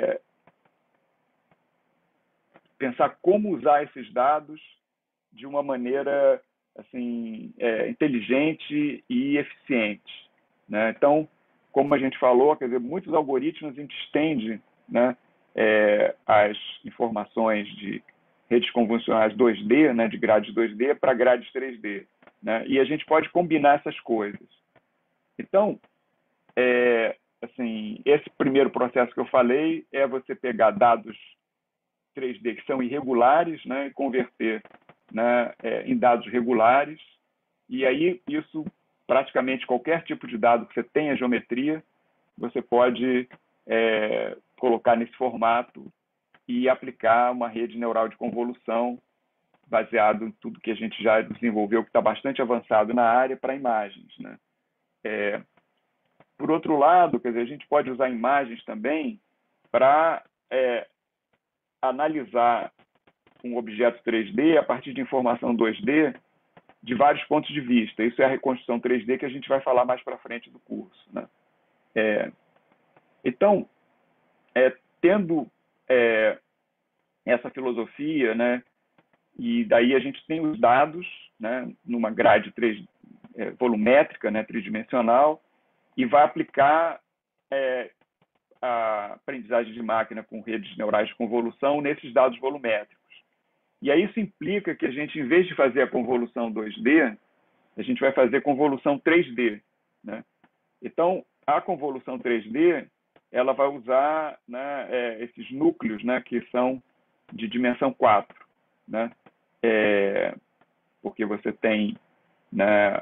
pensar como usar esses dados de uma maneira assim, inteligente e eficiente, né? Então, como a gente falou, quer dizer, muitos algoritmos a gente estende, né, as informações de redes convencionais 2D, né, de grades 2D para grades 3D, né? E a gente pode combinar essas coisas. Então, assim, esse primeiro processo que eu falei é você pegar dados 3D que são irregulares, né, e converter, né, em dados regulares. E aí, isso, praticamente qualquer tipo de dado que você tenha geometria, você pode colocar nesse formato e aplicar uma rede neural de convolução baseado em tudo que a gente já desenvolveu, que está bastante avançado na área, para imagens, né? Por outro lado, quer dizer, a gente pode usar imagens também para analisar um objeto 3D a partir de informação 2D de vários pontos de vista. Isso é a reconstrução 3D que a gente vai falar mais para frente do curso, né? Então, tendo essa filosofia, né, e daí a gente tem os dados, né, numa grade volumétrica, né, tridimensional, e vai aplicar a aprendizagem de máquina com redes neurais de convolução nesses dados volumétricos. E aí isso implica que a gente, em vez de fazer a convolução 2D, a gente vai fazer convolução 3D, né? Então, a convolução 3D, ela vai usar, né, esses núcleos, né, que são de dimensão 4, né? Porque você tem, né,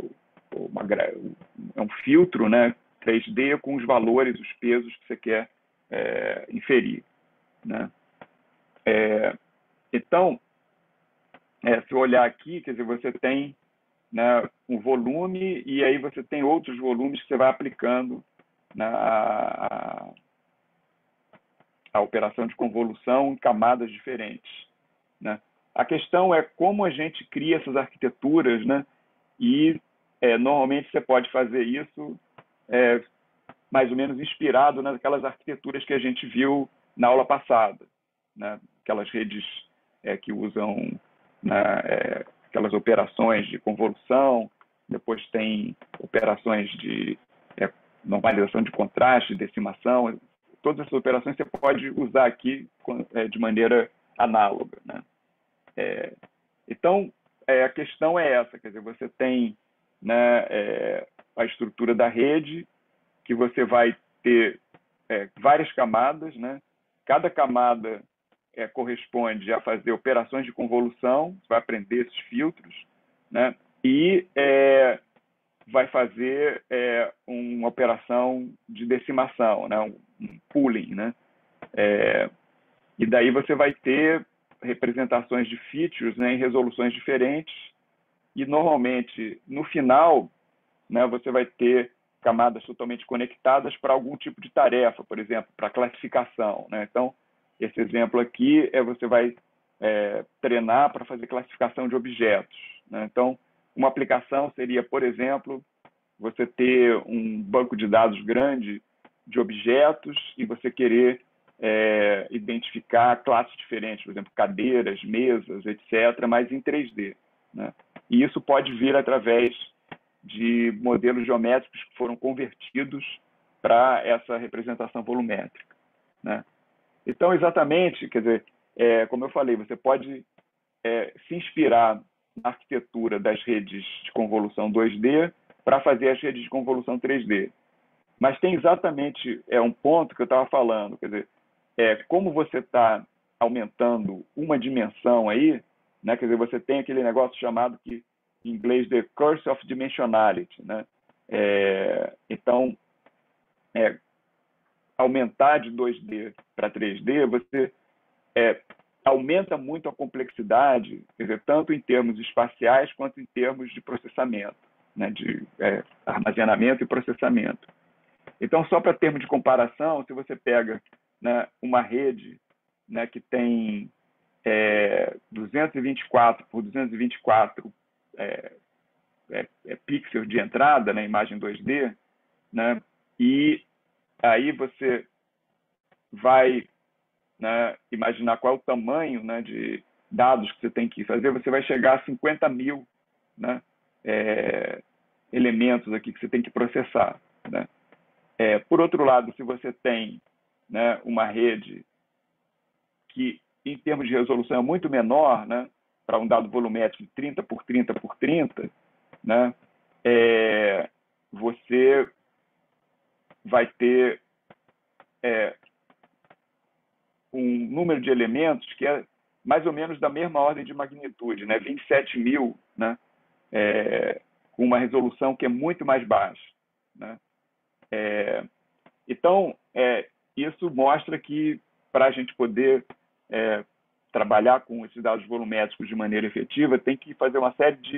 um filtro, né, 3D com os valores, os pesos que você quer inferir, né? Então, se eu olhar aqui, quer dizer, você tem, né, um volume e aí você tem outros volumes que você vai aplicando na a operação de convolução em camadas diferentes, né? A questão é como a gente cria essas arquiteturas, né? E normalmente você pode fazer isso mais ou menos inspirado naquelas arquiteturas que a gente viu na aula passada, né? Aquelas redes que usam, né, aquelas operações de convolução, depois tem operações de normalização de contraste, decimação, todas essas operações você pode usar aqui de maneira análoga, né? Então, a questão é essa, quer dizer, você tem, né, a estrutura da rede, que você vai ter várias camadas, né? Cada camada corresponde a fazer operações de convolução, você vai aprender esses filtros, né? E vai fazer uma operação de decimação, né? Um pooling, né? E daí você vai ter representações de features, né, em resoluções diferentes, e normalmente, no final, né, você vai ter camadas totalmente conectadas para algum tipo de tarefa, por exemplo, para classificação, né? Então, esse exemplo aqui você vai treinar para fazer classificação de objetos, né? Então, uma aplicação seria, por exemplo, você ter um banco de dados grande de objetos e você querer identificar classes diferentes, por exemplo, cadeiras, mesas, etc., mas em 3D, né? E isso pode vir através de modelos geométricos que foram convertidos para essa representação volumétrica, né? Então, exatamente, quer dizer, como eu falei, você pode se inspirar na arquitetura das redes de convolução 2D para fazer as redes de convolução 3D. Mas tem exatamente um ponto que eu estava falando, quer dizer, como você está aumentando uma dimensão aí, né? Quer dizer, você tem aquele negócio chamado que, em inglês, the curse of dimensionality, né? Então, aumentar de 2D para 3D, você aumenta muito a complexidade, quer dizer, tanto em termos espaciais quanto em termos de processamento, né? De armazenamento e processamento. Então, só para termos de comparação, se você pega, né, uma rede, né, que tem 224 por 224 pixels de entrada na imagem 2D, né, e aí você vai, né, imaginar qual é o tamanho, né, de dados que você tem que fazer, você vai chegar a 50 mil, né, elementos aqui que você tem que processar, né? Por outro lado, se você tem, né, uma rede que, em termos de resolução, é muito menor, né, para um dado volumétrico de 30 por 30 por 30, né, você vai ter um número de elementos que é mais ou menos da mesma ordem de magnitude, né, 27 mil, né, com uma resolução que é muito mais baixa, né? Então, isso mostra que, para a gente poder trabalhar com esses dados volumétricos de maneira efetiva, tem que fazer uma série de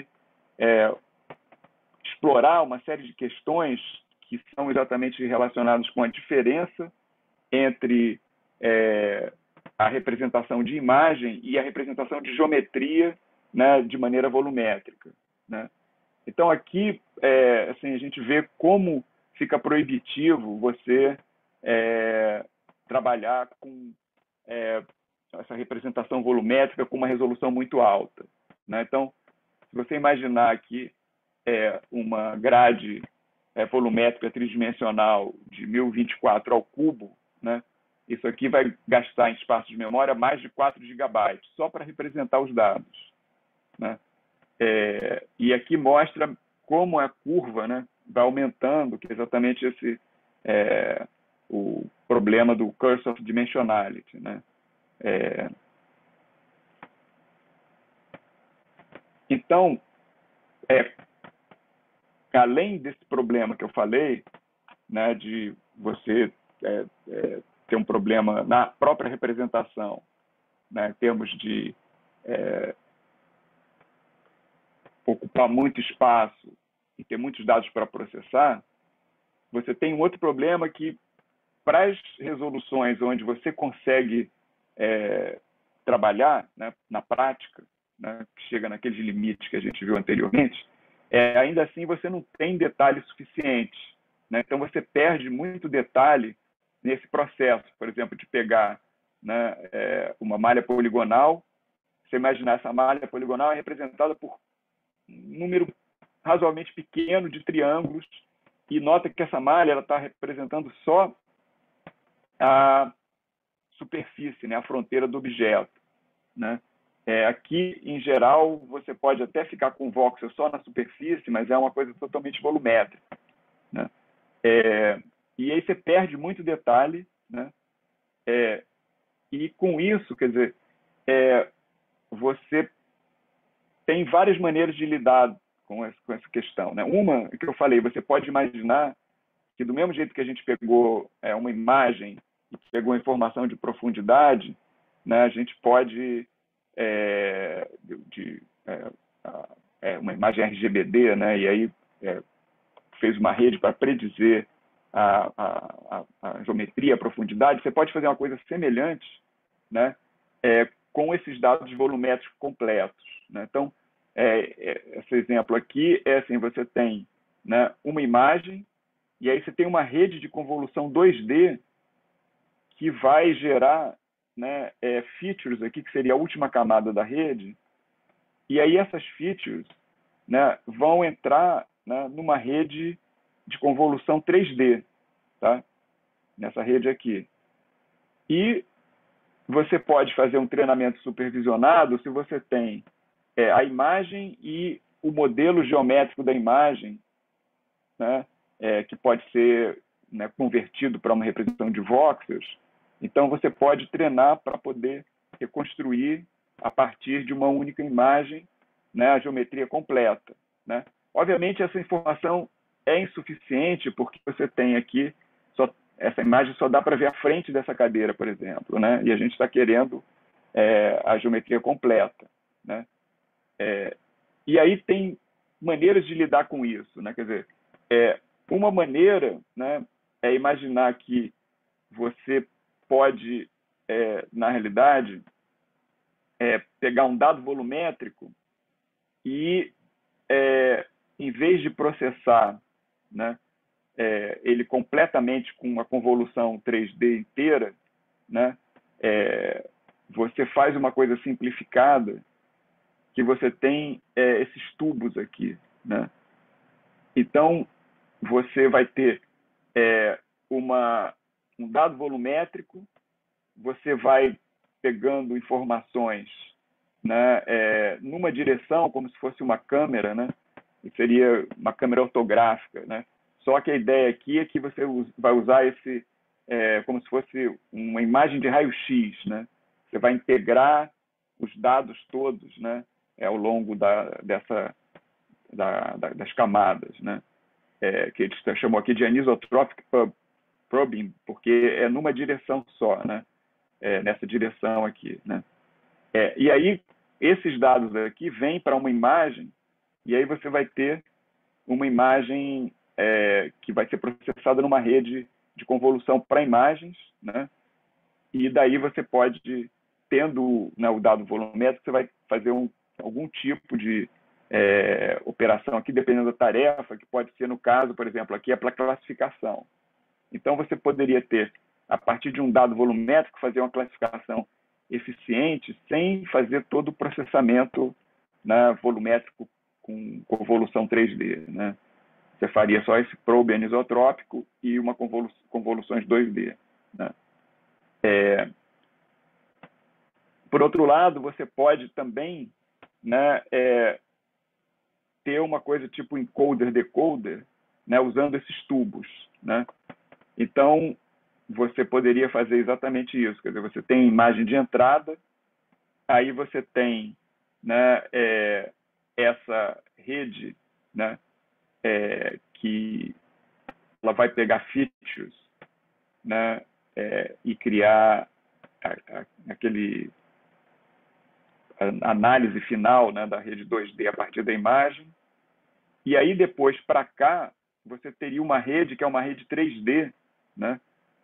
explorar uma série de questões que são exatamente relacionadas com a diferença entre a representação de imagem e a representação de geometria, né, de maneira volumétrica, né? Então, aqui, assim, a gente vê como fica proibitivo você trabalhar com essa representação volumétrica com uma resolução muito alta, né? Então, se você imaginar aqui uma grade volumétrica tridimensional de 1024 ao cubo, né? Isso aqui vai gastar em espaço de memória mais de 4 GB só para representar os dados, né? E aqui mostra como a curva, né, vai aumentando, que é exatamente esse o problema do curse of dimensionality, né? Então, além desse problema que eu falei, né, de você ter um problema na própria representação, né, em termos de ocupar muito espaço e ter muitos dados para processar, você tem um outro problema que, para as resoluções onde você consegue trabalhar, né, na prática, né, que chega naqueles limites que a gente viu anteriormente, ainda assim você não tem detalhe suficiente, né? Então você perde muito detalhe nesse processo, por exemplo, de pegar, né, uma malha poligonal, você imaginar essa malha poligonal é representada por um número razoavelmente pequeno de triângulos, e nota que essa malha está representando só a superfície, né, a fronteira do objeto, né? Aqui, em geral, você pode até ficar com voxel só na superfície, mas é uma coisa totalmente volumétrica, né? E aí você perde muito detalhe, né? E com isso, quer dizer, você tem várias maneiras de lidar com essa questão, né? Uma que eu falei, você pode imaginar que do mesmo jeito que a gente pegou uma imagem e pegou informação de profundidade, né, a gente pode uma imagem RGBD, né, e aí fez uma rede para predizer a geometria, a profundidade. Você pode fazer uma coisa semelhante, né, com esses dados volumétricos completos, né? Então, esse exemplo aqui é assim, você tem, né, uma imagem e aí você tem uma rede de convolução 2D que vai gerar, né, features aqui, que seria a última camada da rede, e aí essas features, né, vão entrar, né, numa rede de convolução 3D, tá? Nessa rede aqui. E você pode fazer um treinamento supervisionado se você tem a imagem e o modelo geométrico da imagem, né, que pode ser, né, convertido para uma representação de voxels. Então, você pode treinar para poder reconstruir, a partir de uma única imagem, né, a geometria completa, né? Obviamente, essa informação é insuficiente, porque você tem aqui, essa imagem só dá para ver a frente dessa cadeira, por exemplo, né? E a gente está querendo a geometria completa, né? E aí tem maneiras de lidar com isso, né? Quer dizer, uma maneira, né, é imaginar que você pode, na realidade, pegar um dado volumétrico e, em vez de processar, né, ele completamente com uma convolução 3D inteira, né, você faz uma coisa simplificada, que você tem esses tubos aqui, né? Então, você vai ter um dado volumétrico, você vai pegando informações, né, numa direção, como se fosse uma câmera, né? E seria uma câmera ortográfica, né? Só que a ideia aqui é que você vai usar esse como se fosse uma imagem de raio-x, né? Você vai integrar os dados todos, né, ao longo das camadas, né? Que eles chamam aqui de anisotropic probing, porque é numa direção só, né? Nessa direção aqui, né? E aí, esses dados aqui vêm para uma imagem, e aí você vai ter uma imagem que vai ser processada numa rede de convolução para imagens, né? E daí você pode, tendo, né, o dado volumétrico, você vai fazer algum tipo de operação aqui, dependendo da tarefa, que pode ser, no caso, por exemplo, aqui é para classificação. Então, você poderia ter, a partir de um dado volumétrico, fazer uma classificação eficiente sem fazer todo o processamento, né, volumétrico com convolução 3D, né? Você faria só esse probe anisotrópico e uma convoluções 2D, né? Por outro lado, você pode também, né, ter uma coisa tipo encoder-decoder, né, usando esses tubos, né? Então, você poderia fazer exatamente isso. Quer dizer, você tem imagem de entrada, aí você tem, né, essa rede, né, que ela vai pegar features, né, e criar aquele análise final, né, da rede 2D a partir da imagem. E aí, depois, para cá, você teria uma rede que é uma rede 3D, né,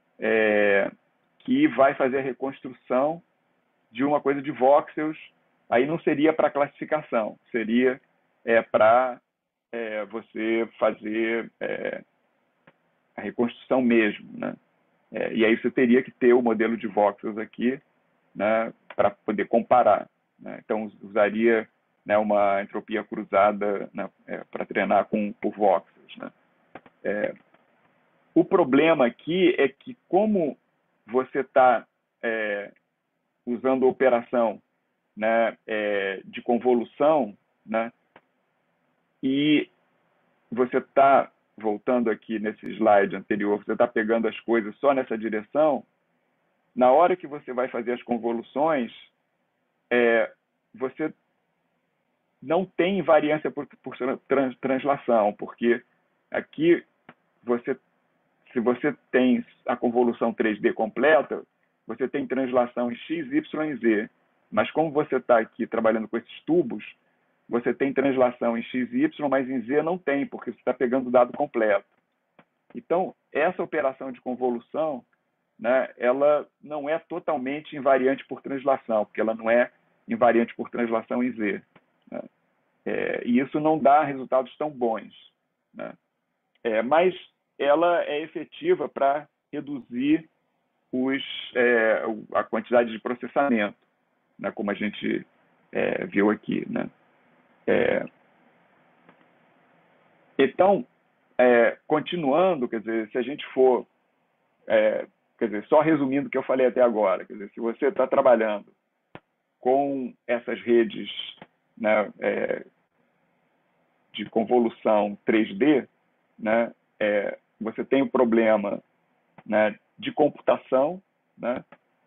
que vai fazer a reconstrução de uma coisa de voxels. Aí não seria para classificação, seria para você fazer a reconstrução mesmo, né? E aí você teria que ter o modelo de voxels aqui, né, para poder comparar, né? Então, usaria, né, uma entropia cruzada, né, para treinar por voxels, né? O problema aqui é que, como você está usando operação, né, de convolução, né, e você está, voltando aqui nesse slide anterior, você está pegando as coisas só nessa direção, na hora que você vai fazer as convoluções, você não tem invariância por translação, porque aqui, se você tem a convolução 3D completa, você tem translação em x, y e z. Mas como você está aqui trabalhando com esses tubos, você tem translação em x e y, mas em z não tem, porque você está pegando o dado completo. Então, essa operação de convolução, né, ela não é totalmente invariante por translação, porque ela não é invariante por translação em z. Né? E isso não dá resultados tão bons. Né? Mas ela é efetiva para reduzir a quantidade de processamento, né, como a gente viu aqui. Né? Então, continuando, quer dizer, se a gente for, quer dizer, só resumindo o que eu falei até agora, quer dizer, se você está trabalhando com essas redes, né, de convolução 3D, né, você tem o problema, né, de computação, né,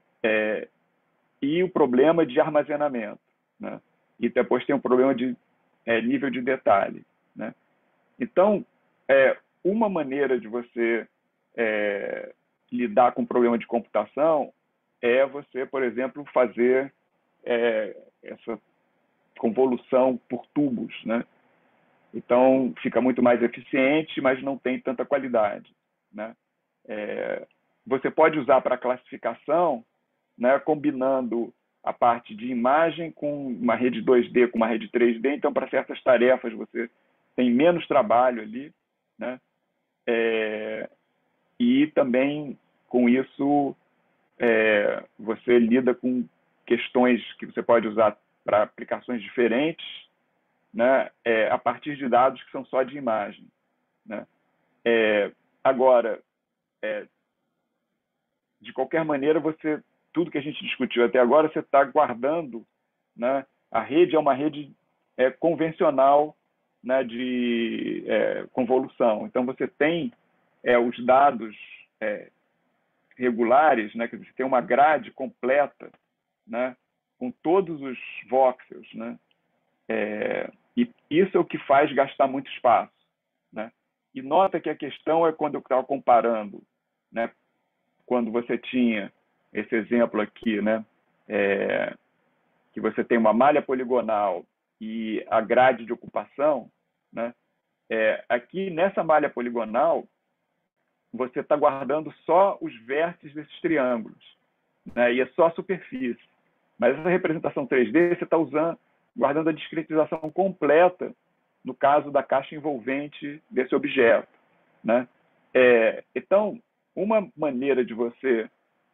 e o problema de armazenamento, né, e depois tem o problema de nível de detalhe. Né. Então, uma maneira de você lidar com o problema de computação é você, por exemplo, fazer essa convolução por tubos, né? Então, fica muito mais eficiente, mas não tem tanta qualidade. Né? Você pode usar para classificação, né, combinando a parte de imagem com uma rede 2D, com uma rede 3D. Então, para certas tarefas, você tem menos trabalho ali. Né? E também, com isso, você lida com questões que você pode usar para aplicações diferentes, né, a partir de dados que são só de imagem. Né? Agora, de qualquer maneira, tudo que a gente discutiu até agora, você está guardando, né? A rede é uma rede convencional, né, de convolução. Então, você tem os dados regulares, né, que você tem uma grade completa, né, com todos os voxels, né? E isso é o que faz gastar muito espaço. Né? E nota que a questão é quando eu estava comparando, né, quando você tinha esse exemplo aqui, né, que você tem uma malha poligonal e a grade de ocupação, né, aqui nessa malha poligonal, você está guardando só os vértices desses triângulos, né, e é só a superfície. Mas essa representação 3D, você está guardando a discretização completa no caso da caixa envolvente desse objeto. Né? Então, uma maneira de você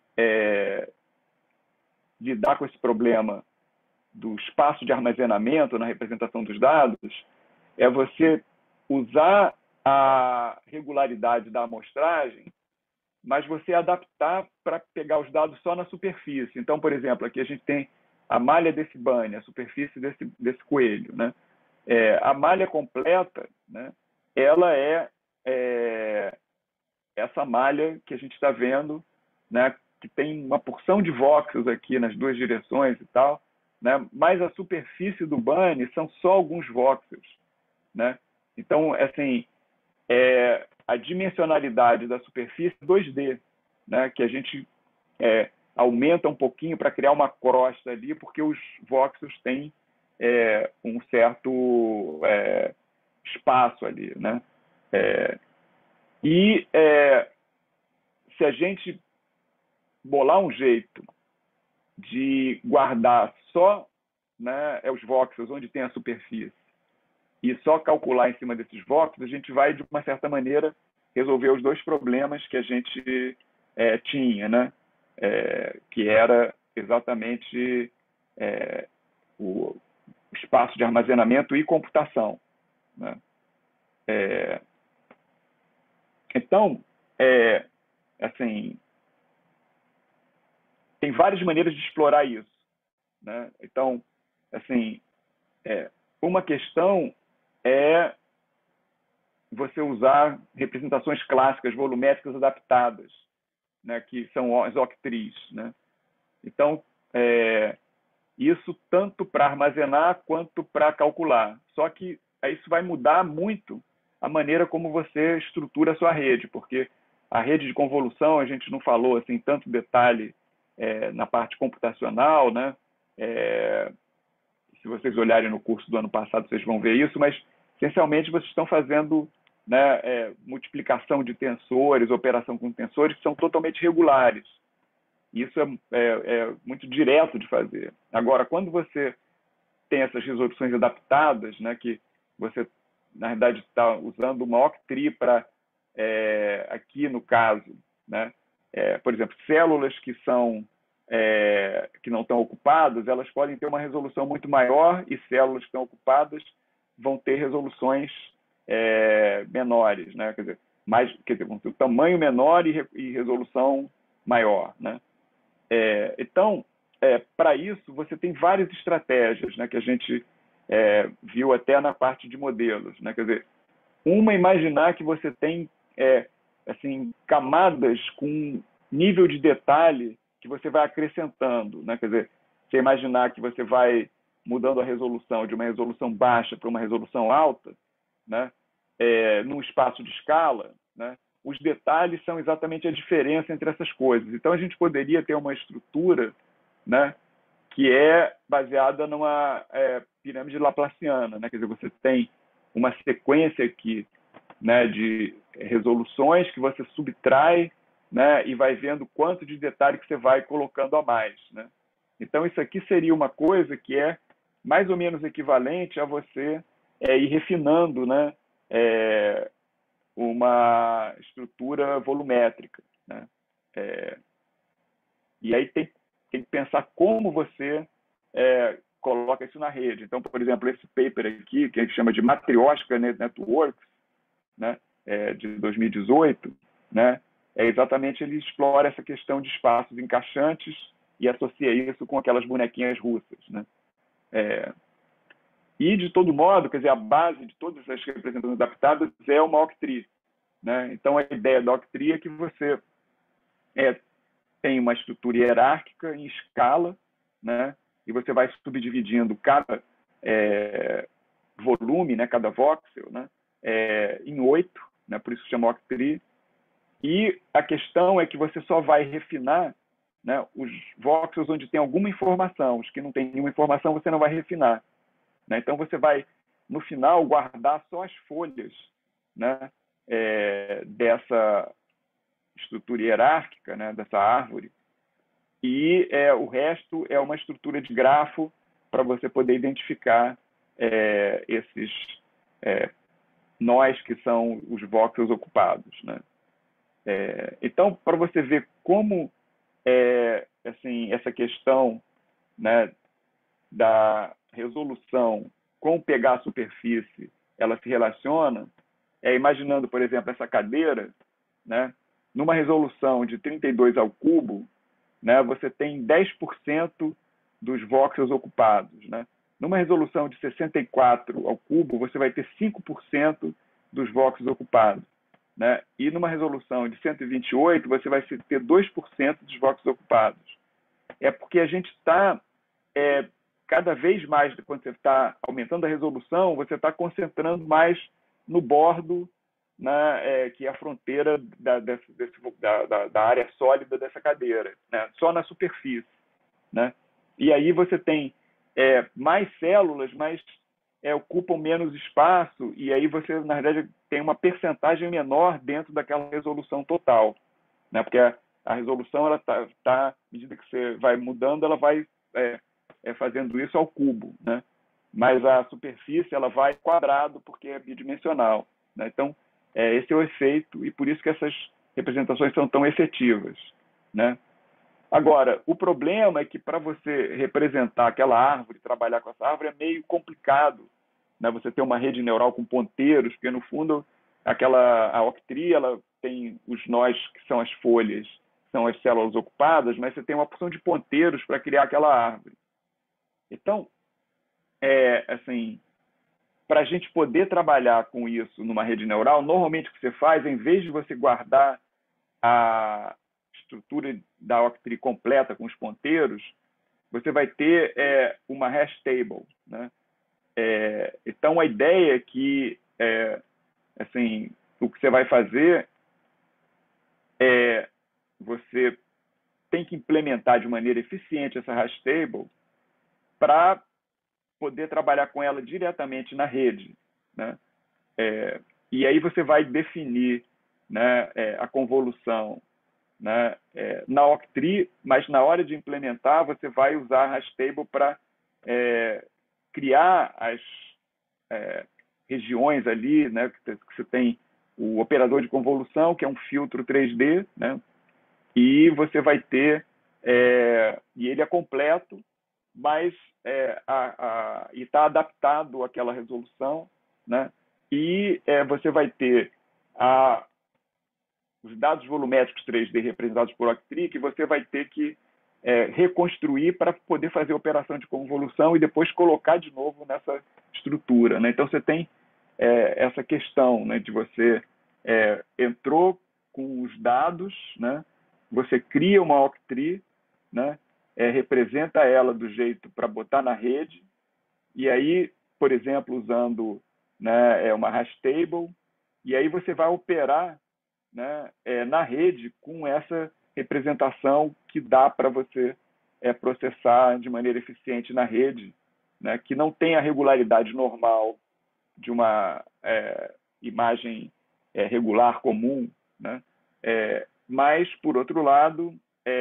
lidar com esse problema do espaço de armazenamento na representação dos dados é você usar a regularidade da amostragem, mas você adaptar para pegar os dados só na superfície. Então, por exemplo, aqui a gente tem a malha desse bunny, a superfície desse coelho. Né? A malha completa, né, ela essa malha que a gente está vendo, né, que tem uma porção de voxels aqui nas duas direções e tal, né, mas a superfície do bunny são só alguns voxels. Né? Então, assim, a dimensionalidade da superfície 2D, né, que a gente aumenta um pouquinho para criar uma crosta ali, porque os voxels têm um certo espaço ali. Né? E se a gente bolar um jeito de guardar só, né, os voxels onde tem a superfície e só calcular em cima desses voxels, a gente vai, de uma certa maneira, resolver os dois problemas que a gente tinha, né? Que era exatamente o espaço de armazenamento e computação. Né? Então, assim, tem várias maneiras de explorar isso, né? Então, assim, uma questão é você usar representações clássicas volumétricas adaptadas, né, que são as octrees, né? Então, isso tanto para armazenar quanto para calcular. Só que isso vai mudar muito a maneira como você estrutura a sua rede, porque a rede de convolução, a gente não falou assim tanto detalhe na parte computacional, né? Se vocês olharem no curso do ano passado, vocês vão ver isso, mas essencialmente vocês estão fazendo, né, multiplicação de tensores, operação com tensores que são totalmente regulares. Isso é muito direto de fazer. Agora, quando você tem essas resoluções adaptadas, né, que você, na verdade, está usando uma octree para, aqui no caso, né, por exemplo, células que que não estão ocupadas, elas podem ter uma resolução muito maior e células que estão ocupadas vão ter resoluções menores, né? Quer dizer, vão ter um tamanho menor e resolução maior, né? Então, para isso, você tem várias estratégias, né, que a gente viu até na parte de modelos, né? Quer dizer, imaginar que você tem assim, camadas com nível de detalhe que você vai acrescentando, né? Quer dizer, você imaginar que você vai mudando a resolução de uma resolução baixa para uma resolução alta, né? Num espaço de escala, né? Os detalhes são exatamente a diferença entre essas coisas. Então, a gente poderia ter uma estrutura, né, que é baseada numa pirâmide laplaciana, né? Quer dizer, você tem uma sequência aqui, né, de resoluções que você subtrai, né, e vai vendo quanto de detalhe que você vai colocando a mais, né? Então, isso aqui seria uma coisa que é mais ou menos equivalente a você ir refinando, né, uma estrutura volumétrica, né? E aí tem que pensar como você coloca isso na rede. Então, por exemplo, esse paper aqui, que a gente chama de Matryoshka Networks, né, de 2018, né, exatamente ele explora essa questão de espaços encaixantes e associa isso com aquelas bonequinhas russas, né? E, de todo modo, quer dizer, a base de todas essas representações adaptadas é uma octree, né? Então, a ideia da octree é que você tem uma estrutura hierárquica em escala, né? E você vai subdividindo cada volume, né? Cada voxel, né? Em 8, né? Por isso chama octree. E a questão é que você só vai refinar, né, os voxels onde tem alguma informação. Os que não tem nenhuma informação, você não vai refinar, né? Então, você vai, no final, guardar só as folhas, né, dessa estrutura hierárquica, né, dessa árvore, e o resto é uma estrutura de grafo para você poder identificar esses nós que são os voxels ocupados, né? Então, para você ver como assim, essa questão, né, da resolução com pegar a superfície, ela se relaciona, imaginando, por exemplo, essa cadeira, né, numa resolução de 32 ao cubo, né, você tem 10% dos voxels ocupados, né? Numa resolução de 64 ao cubo, você vai ter 5% dos voxels ocupados, né? E numa resolução de 128, você vai ter 2% dos voxels ocupados. É porque a gente está, cada vez mais, quando você está aumentando a resolução, você está concentrando mais no bordo, né, que é a fronteira da área sólida dessa cadeira, né? Só na superfície, né? E aí você tem mais células, mas ocupam menos espaço, e aí você, na verdade, tem uma percentagem menor dentro daquela resolução total, né? Porque a resolução, ela à medida que você vai mudando, ela vai fazendo isso ao cubo, né? Mas a superfície, ela vai quadrado, porque é bidimensional, né? Então, esse é o efeito, e por isso que essas representações são tão efetivas, né? Agora, o problema é que para você representar aquela árvore, trabalhar com essa árvore, é meio complicado, né? Você ter uma rede neural com ponteiros, porque no fundo a octree, ela tem os nós que são as folhas são as células ocupadas, mas você tem uma porção de ponteiros para criar aquela árvore. Então, assim, para a gente poder trabalhar com isso numa rede neural, normalmente o que você faz, em vez de você guardar a estrutura da octree completa com os ponteiros, você vai ter uma hash table, né? Então, a ideia é que assim, o que você vai fazer você tem que implementar de maneira eficiente essa hash table para poder trabalhar com ela diretamente na rede, né? E aí você vai definir, né, a convolução, né, na octree, mas na hora de implementar você vai usar a hash table para criar as regiões ali, né, que você tem o operador de convolução, que é um filtro 3D, né, e você vai ter, e ele é completo, mas e está adaptado àquela resolução, né, e você vai ter os dados volumétricos 3D representados por octree, que você vai ter que reconstruir para poder fazer a operação de convolução e depois colocar de novo nessa estrutura, né? Então, você tem essa questão, né, de você entrou com os dados, né, você cria uma octree, né, representa ela do jeito para botar na rede, e aí, por exemplo, usando, né, uma hash table, e aí você vai operar, né, na rede com essa representação que dá para você processar de maneira eficiente na rede, né, que não tem a regularidade normal de uma imagem regular comum, né, mas, por outro lado,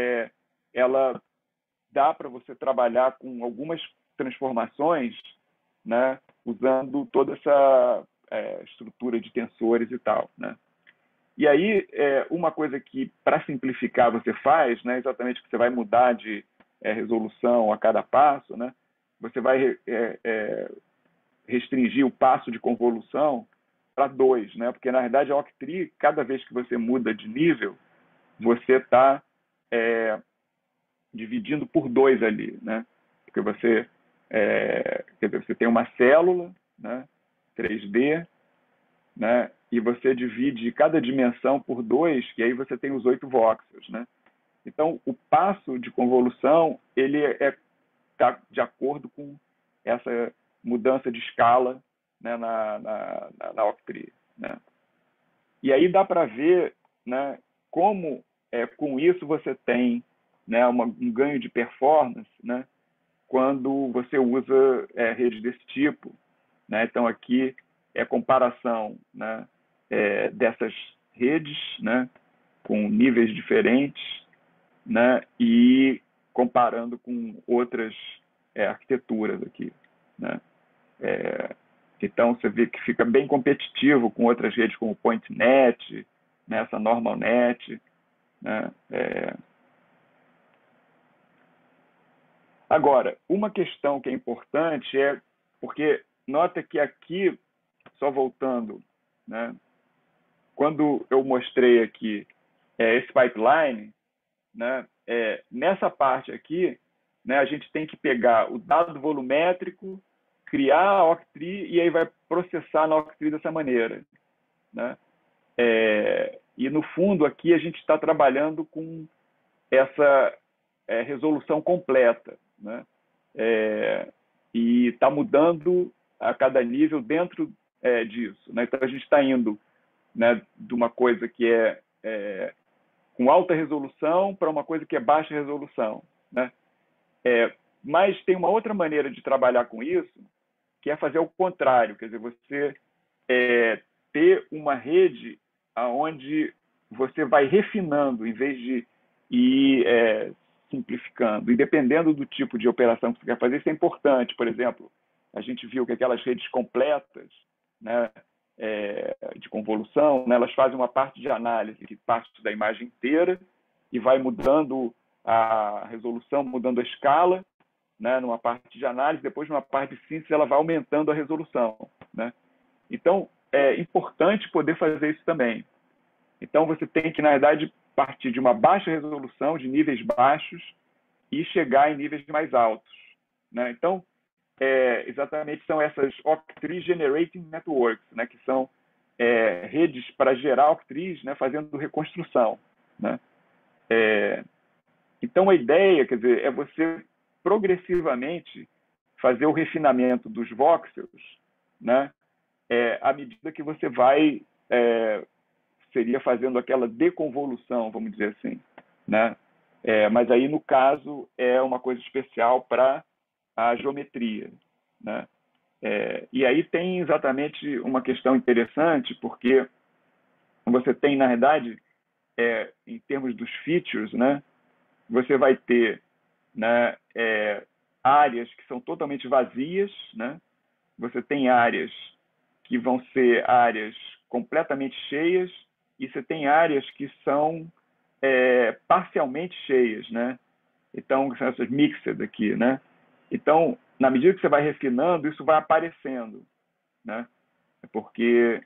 ela dá para você trabalhar com algumas transformações, né, usando toda essa estrutura de tensores e tal, né? E aí, uma coisa que, para simplificar, você faz, né, exatamente que você vai mudar de resolução a cada passo, né, você vai restringir o passo de convolução para 2, né, porque, na verdade, a octree, cada vez que você muda de nível, você está dividindo por 2 ali, né, porque você, quer dizer, você tem uma célula, né, 3D, né, e você divide cada dimensão por 2, e aí você tem os 8 voxels, né? Então, o passo de convolução ele está de acordo com essa mudança de escala, né, na octree, né? E aí dá para ver, né, como com isso você tem, né, um ganho de performance, né, quando você usa redes desse tipo, né? Então, aqui é a comparação, né, dessas redes, né, com níveis diferentes, né, e comparando com outras arquiteturas aqui, né? Então, você vê que fica bem competitivo com outras redes como o PointNet, né, essa NormalNet, né? Agora, uma questão que é importante porque nota que aqui, só voltando, né, quando eu mostrei aqui esse pipeline, né, nessa parte aqui, né, a gente tem que pegar o dado volumétrico, criar a octree e aí vai processar na octree dessa maneira, né? E no fundo aqui a gente está trabalhando com essa resolução completa, né? E está mudando a cada nível dentro disso, né? Então a gente está indo, né, de uma coisa que com alta resolução para uma coisa que é baixa resolução, né? Mas tem uma outra maneira de trabalhar com isso, que é fazer o contrário, quer dizer, você ter uma rede onde você vai refinando em vez de ir simplificando. E dependendo do tipo de operação que você quer fazer, isso é importante. Por exemplo, a gente viu que aquelas redes completas, né, de convolução, né, elas fazem uma parte de análise que parte da imagem inteira e vai mudando a resolução, mudando a escala, né, numa parte de análise, depois numa parte de síntese ela vai aumentando a resolução, né? Então, é importante poder fazer isso também. Então, você tem que, na verdade, partir de uma baixa resolução, de níveis baixos, e chegar em níveis mais altos, né? Então, exatamente são essas Octree Generating Networks, né? Que são redes para gerar Octrees, né? Fazendo reconstrução, né? Então, a ideia, quer dizer, é você progressivamente fazer o refinamento dos voxels, né? À medida que você vai, seria fazendo aquela deconvolução, vamos dizer assim, né? Mas aí, no caso, é uma coisa especial para a geometria, né? E aí tem exatamente uma questão interessante, porque você tem, na verdade, em termos dos features, né? Você vai ter, né, áreas que são totalmente vazias, né? Você tem áreas que vão ser áreas completamente cheias e você tem áreas que são parcialmente cheias, né? Então, são essas mixed aqui, né? Então, na medida que você vai refinando, isso vai aparecendo, né? Porque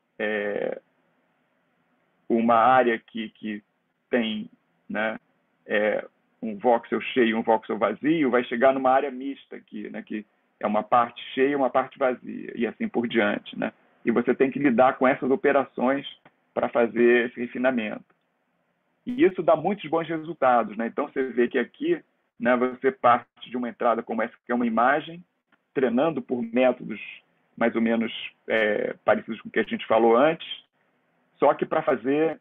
uma área que tem, né, um voxel cheio e um voxel vazio vai chegar numa área mista aqui, né? Que é uma parte cheia e uma parte vazia, e assim por diante, né? E você tem que lidar com essas operações para fazer esse refinamento. E isso dá muitos bons resultados, né? Então, você vê que aqui, né, você parte de uma entrada como essa, que é uma imagem, treinando por métodos mais ou menos parecidos com o que a gente falou antes, só que para fazer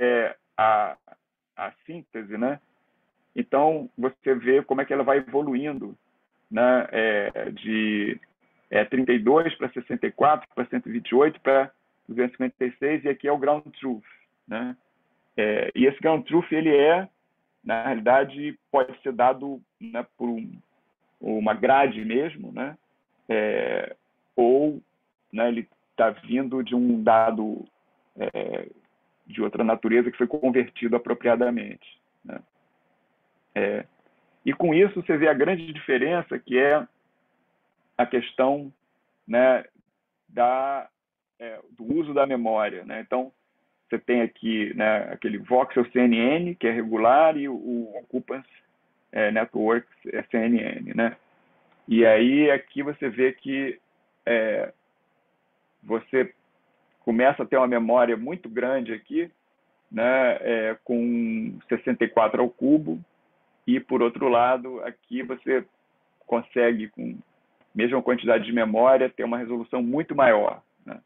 a síntese, né? Então, você vê como é que ela vai evoluindo, né? De 32 para 64, para 128, para 256, e aqui é o ground truth, né? E esse ground truth, ele na realidade, pode ser dado, né, por uma grade mesmo, né? Ou, né, ele está vindo de um dado de outra natureza que foi convertido apropriadamente, né? E com isso você vê a grande diferença, que é a questão, né, do uso da memória, né? Então, você tem aqui, né, aquele voxel CNN, que é regular, e o Occupance Networks CNN, né? E aí aqui você vê que você começa a ter uma memória muito grande aqui, né, com 64 ao cubo, e por outro lado, aqui você consegue, com a mesma quantidade de memória, ter uma resolução muito maior, né?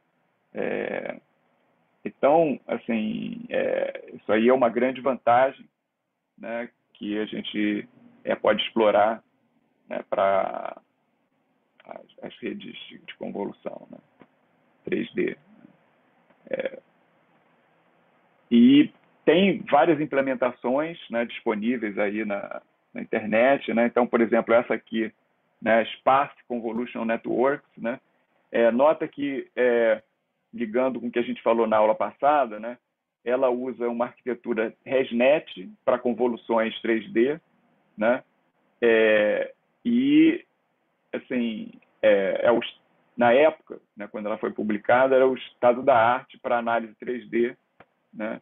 Então, assim, isso aí é uma grande vantagem, né, que a gente pode explorar, né, para as redes de convolução, né, 3D. E tem várias implementações, né, disponíveis aí na internet, né? Então, por exemplo, essa aqui, né, Sparse Convolutional Networks, né? Nota que, ligando com o que a gente falou na aula passada, né, ela usa uma arquitetura ResNet para convoluções 3D, né? E, assim, na época, né, quando ela foi publicada, era o estado da arte para análise 3D, né?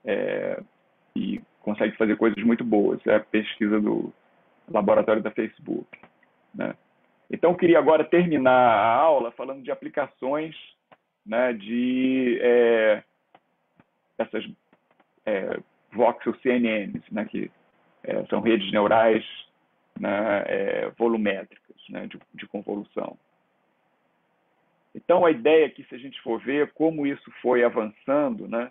E consegue fazer coisas muito boas. É a pesquisa do laboratório da Facebook, né? Então, eu queria agora terminar a aula falando de aplicações, né, de essas voxel CNNs, né, que são redes neurais, né, volumétricas, né, de convolução. Então, a ideia é que, se a gente for ver como isso foi avançando, né,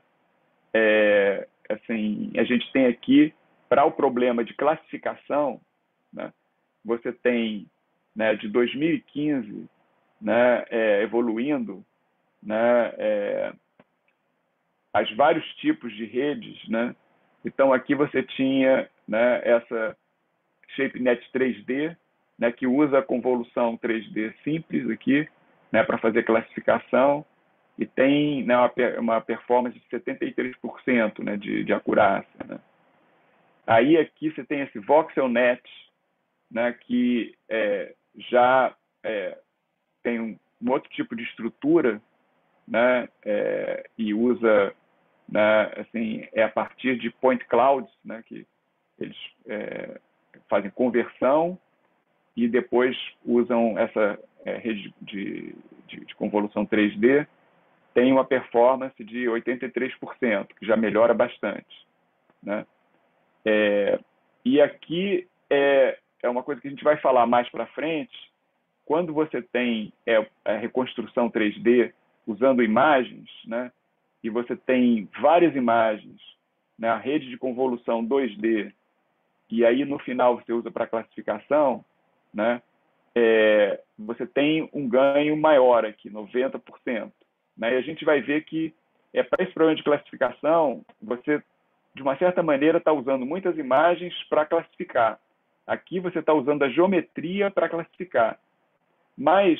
assim, a gente tem aqui, para o problema de classificação, né, você tem, né, de 2015, né, evoluindo, né, as vários tipos de redes, né? Então, aqui você tinha, né, essa ShapeNet 3D, né, que usa a convolução 3D simples aqui, né, para fazer classificação, e tem, né, uma performance de 73%, né, de acurácia, né? Aí aqui você tem esse VoxelNet, né, que já tem um outro tipo de estrutura, né, e usa né, assim, é a partir de point clouds, né, que eles fazem conversão e depois usam essa rede de convolução 3D, tem uma performance de 83%, que já melhora bastante, né? E aqui é uma coisa que a gente vai falar mais para frente. Quando você tem a reconstrução 3D usando imagens, né, e você tem várias imagens, né, a rede de convolução 2D, e aí no final você usa para classificação, né, você tem um ganho maior aqui, 90%. Né, e a gente vai ver que para esse problema de classificação, você, de uma certa maneira, está usando muitas imagens para classificar. Aqui você está usando a geometria para classificar. Mas,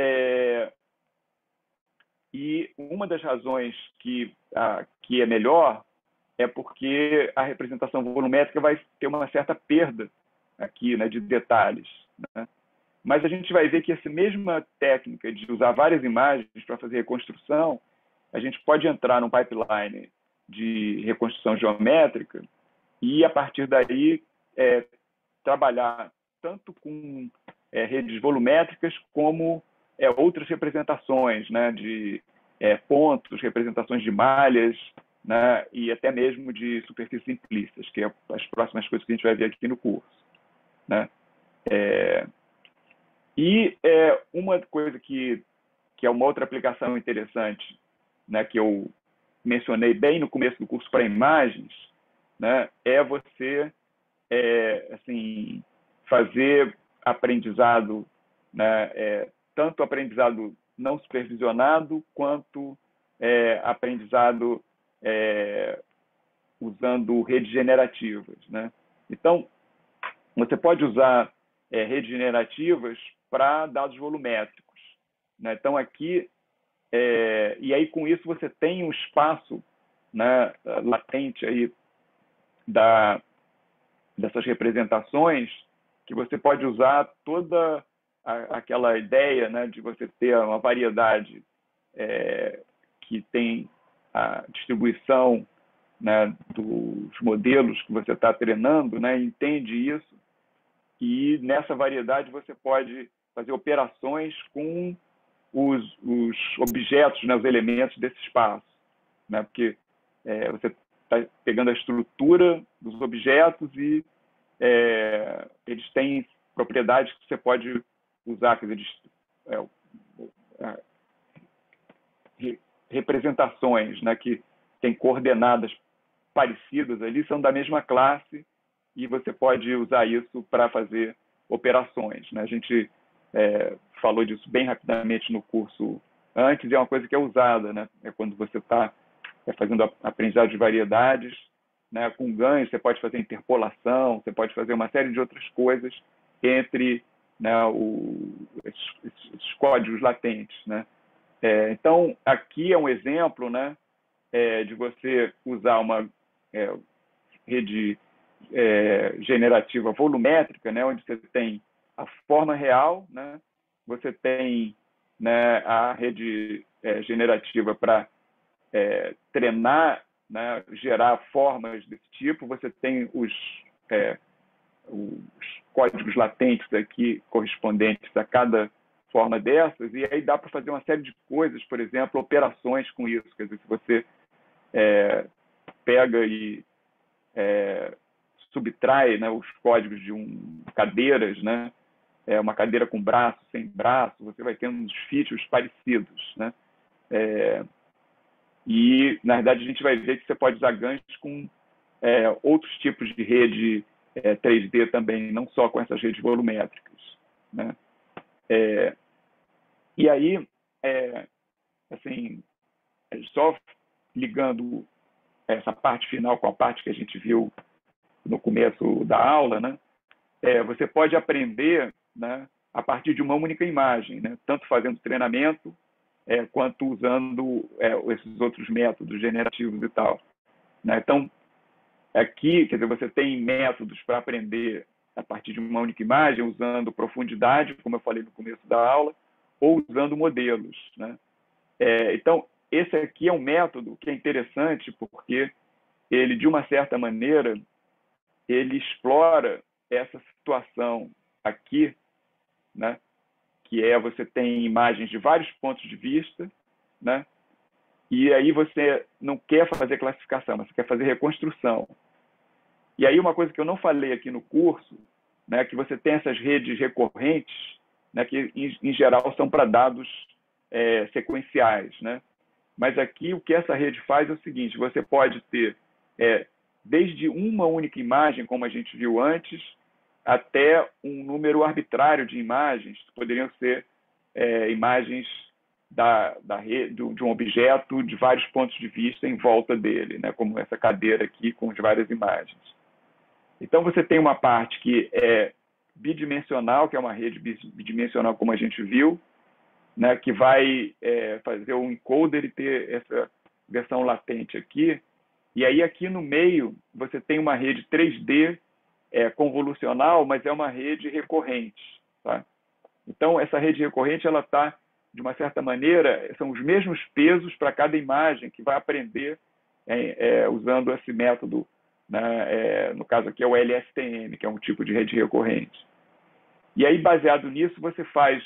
e uma das razões que é melhor é porque a representação volumétrica vai ter uma certa perda aqui, né, de detalhes, né? Mas a gente vai ver que essa mesma técnica de usar várias imagens para fazer reconstrução, a gente pode entrar num pipeline de reconstrução geométrica e, a partir daí, trabalhar tanto com redes volumétricas como outras representações, né, de pontos, representações de malhas, né, e até mesmo de superfícies implícitas, que é as próximas coisas que a gente vai ver aqui no curso, né? E uma coisa que é uma outra aplicação interessante, né, que eu mencionei bem no começo do curso para imagens, né, é você assim, fazer aprendizado, né, tanto aprendizado não supervisionado quanto aprendizado usando redes generativas, né? Então, você pode usar redes generativas para dados volumétricos, né? Então, aqui, e aí com isso você tem um espaço, né, latente aí dessas representações, que você pode usar toda aquela ideia, né, de você ter uma variedade que tem a distribuição, né, dos modelos que você está treinando, né, entende isso, e nessa variedade você pode fazer operações com os objetos, né, os elementos desse espaço, né, porque você está pegando a estrutura dos objetos e eles têm propriedades que você pode usar, quer dizer, representações, né, que têm coordenadas parecidas ali, são da mesma classe, e você pode usar isso para fazer operações, né? A gente falou disso bem rapidamente no curso antes, e é uma coisa que é usada, né? É quando você está fazendo aprendizado de variedades, né? Com ganhos, você pode fazer interpolação, você pode fazer uma série de outras coisas entre, né, esses códigos latentes, né? Então, aqui é um exemplo, né, de você usar uma rede generativa volumétrica, né, onde você tem a forma real, né, você tem, né, a rede generativa para treinar, né, gerar formas desse tipo, você tem os códigos latentes aqui correspondentes a cada forma dessas, e aí dá para fazer uma série de coisas, por exemplo, operações com isso. Quer dizer, se você pega e subtrai, né, os códigos de cadeiras, né, uma cadeira com braço, sem braço, você vai tendo uns features parecidos, né? E, na verdade, a gente vai ver que você pode usar ganchos com outros tipos de rede 3D também, não só com essas redes volumétricas, né? E aí, assim, só ligando essa parte final com a parte que a gente viu no começo da aula, né? Você pode aprender, né, a partir de uma única imagem, né? Tanto fazendo treinamento quanto usando esses outros métodos generativos e tal, né? Então, aqui, quer dizer, você tem métodos para aprender a partir de uma única imagem, usando profundidade, como eu falei no começo da aula, ou usando modelos, né? Então, esse aqui é um método que é interessante porque ele, de uma certa maneira, ele explora essa situação aqui, né? Que é você tem imagens de vários pontos de vista, né? E aí você não quer fazer classificação, você quer fazer reconstrução. E aí uma coisa que eu não falei aqui no curso, né, que você tem essas redes recorrentes, né, que em geral são para dados sequenciais, né? Mas aqui o que essa rede faz é o seguinte: você pode ter desde uma única imagem, como a gente viu antes, até um número arbitrário de imagens, que poderiam ser imagens de um objeto de vários pontos de vista em volta dele, né? Como essa cadeira aqui com as várias imagens. Então você tem uma parte que é bidimensional, que é uma rede bidimensional como a gente viu, né? Que vai fazer um encoder e ter essa versão latente aqui. E aí aqui no meio você tem uma rede 3D convolucional, mas é uma rede recorrente, tá? Então essa rede recorrente ela está, de uma certa maneira, são os mesmos pesos para cada imagem que vai aprender usando esse método, né? No caso aqui é o LSTM, que é um tipo de rede recorrente. E aí, baseado nisso, você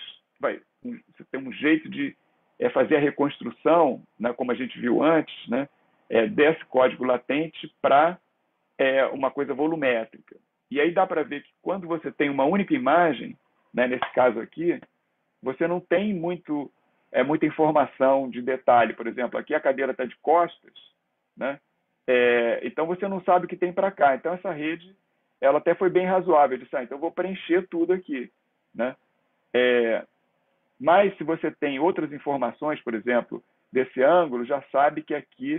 tem um jeito de fazer a reconstrução, né, como a gente viu antes, né, desse código latente para uma coisa volumétrica. E aí dá para ver que quando você tem uma única imagem, né, nesse caso aqui, você não tem muita informação de detalhe. Por exemplo, aqui a cadeira está de costas, né? Então você não sabe o que tem para cá. Então essa rede, ela até foi bem razoável. Eu disse, então eu vou preencher tudo aqui, né? Mas se você tem outras informações, por exemplo, desse ângulo, já sabe que aqui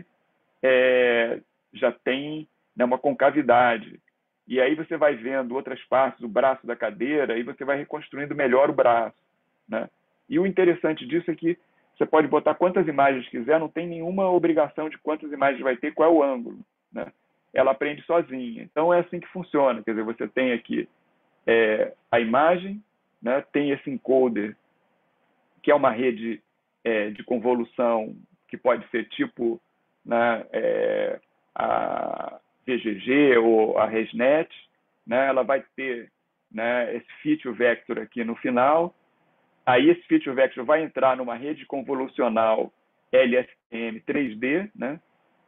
já tem, né, uma concavidade. E aí você vai vendo outras partes, o braço da cadeira, e você vai reconstruindo melhor o braço, né? E o interessante disso é que você pode botar quantas imagens quiser, não tem nenhuma obrigação de quantas imagens vai ter, qual é o ângulo, né? Ela aprende sozinha. Então é assim que funciona. Quer dizer, você tem aqui a imagem, né? Tem esse encoder, que é uma rede de convolução que pode ser tipo, né, a VGG ou a ResNet, né? Ela vai ter, né, esse feature vector aqui no final. Aí esse feature vector vai entrar numa rede convolucional LSTM 3D, né?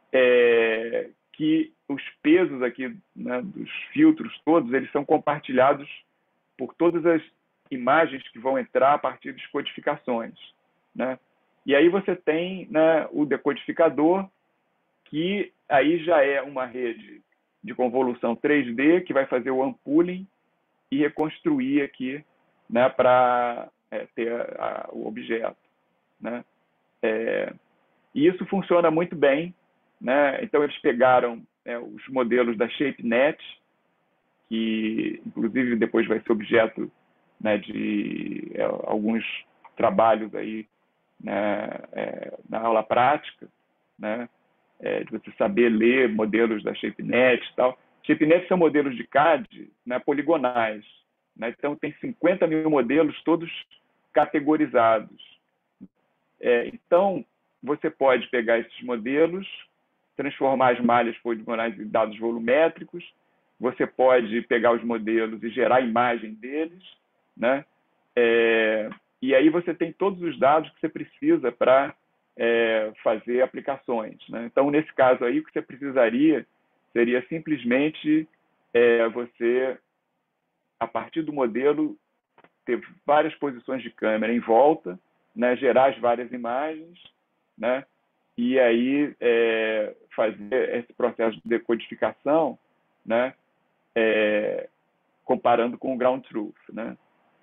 Que os pesos aqui, né, dos filtros todos, eles são compartilhados por todas as imagens que vão entrar a partir de codificações, né? E aí você tem, né, o decodificador, que aí já é uma rede de convolução 3D que vai fazer o unpooling e reconstruir aqui, né, para ter o objeto, né? E isso funciona muito bem, né? Então eles pegaram os modelos da ShapeNet, que inclusive depois vai ser objeto, né, de alguns trabalhos aí, né, na aula prática, né, de você saber ler modelos da ShapeNet e tal. ShapeNet são modelos de CAD, né, poligonais, né? Então tem 50 mil modelos, todos categorizados. Então você pode pegar esses modelos, transformar as malhas poligonais em dados volumétricos, você pode pegar os modelos e gerar a imagem deles, né? E aí você tem todos os dados que você precisa para fazer aplicações, né? Então, nesse caso aí, o que você precisaria seria simplesmente você, a partir do modelo, ter várias posições de câmera em volta, né? Gerar as várias imagens, né? E aí fazer esse processo de decodificação, né? Comparando com o ground truth, né?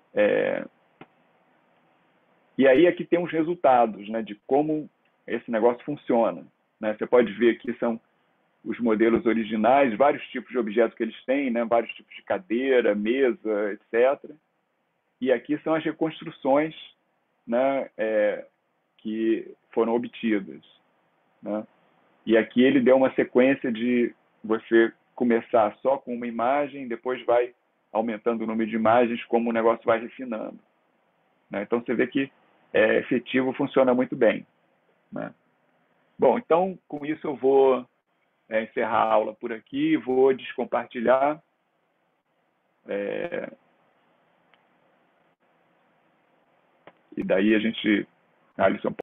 E aí aqui tem os resultados, né, de como esse negócio funciona, né? Você pode ver aqui são os modelos originais, vários tipos de objetos que eles têm, né? Vários tipos de cadeira, mesa, etc. E aqui são as reconstruções, né, que foram obtidas, né? E aqui ele deu uma sequência de você começar só com uma imagem, depois vai aumentando o número de imagens, como o negócio vai refinando, né? Então você vê que efetivo, funciona muito bem, né? Bom, então, com isso eu vou encerrar a aula por aqui, vou descompartilhar. E daí a gente... Alisson,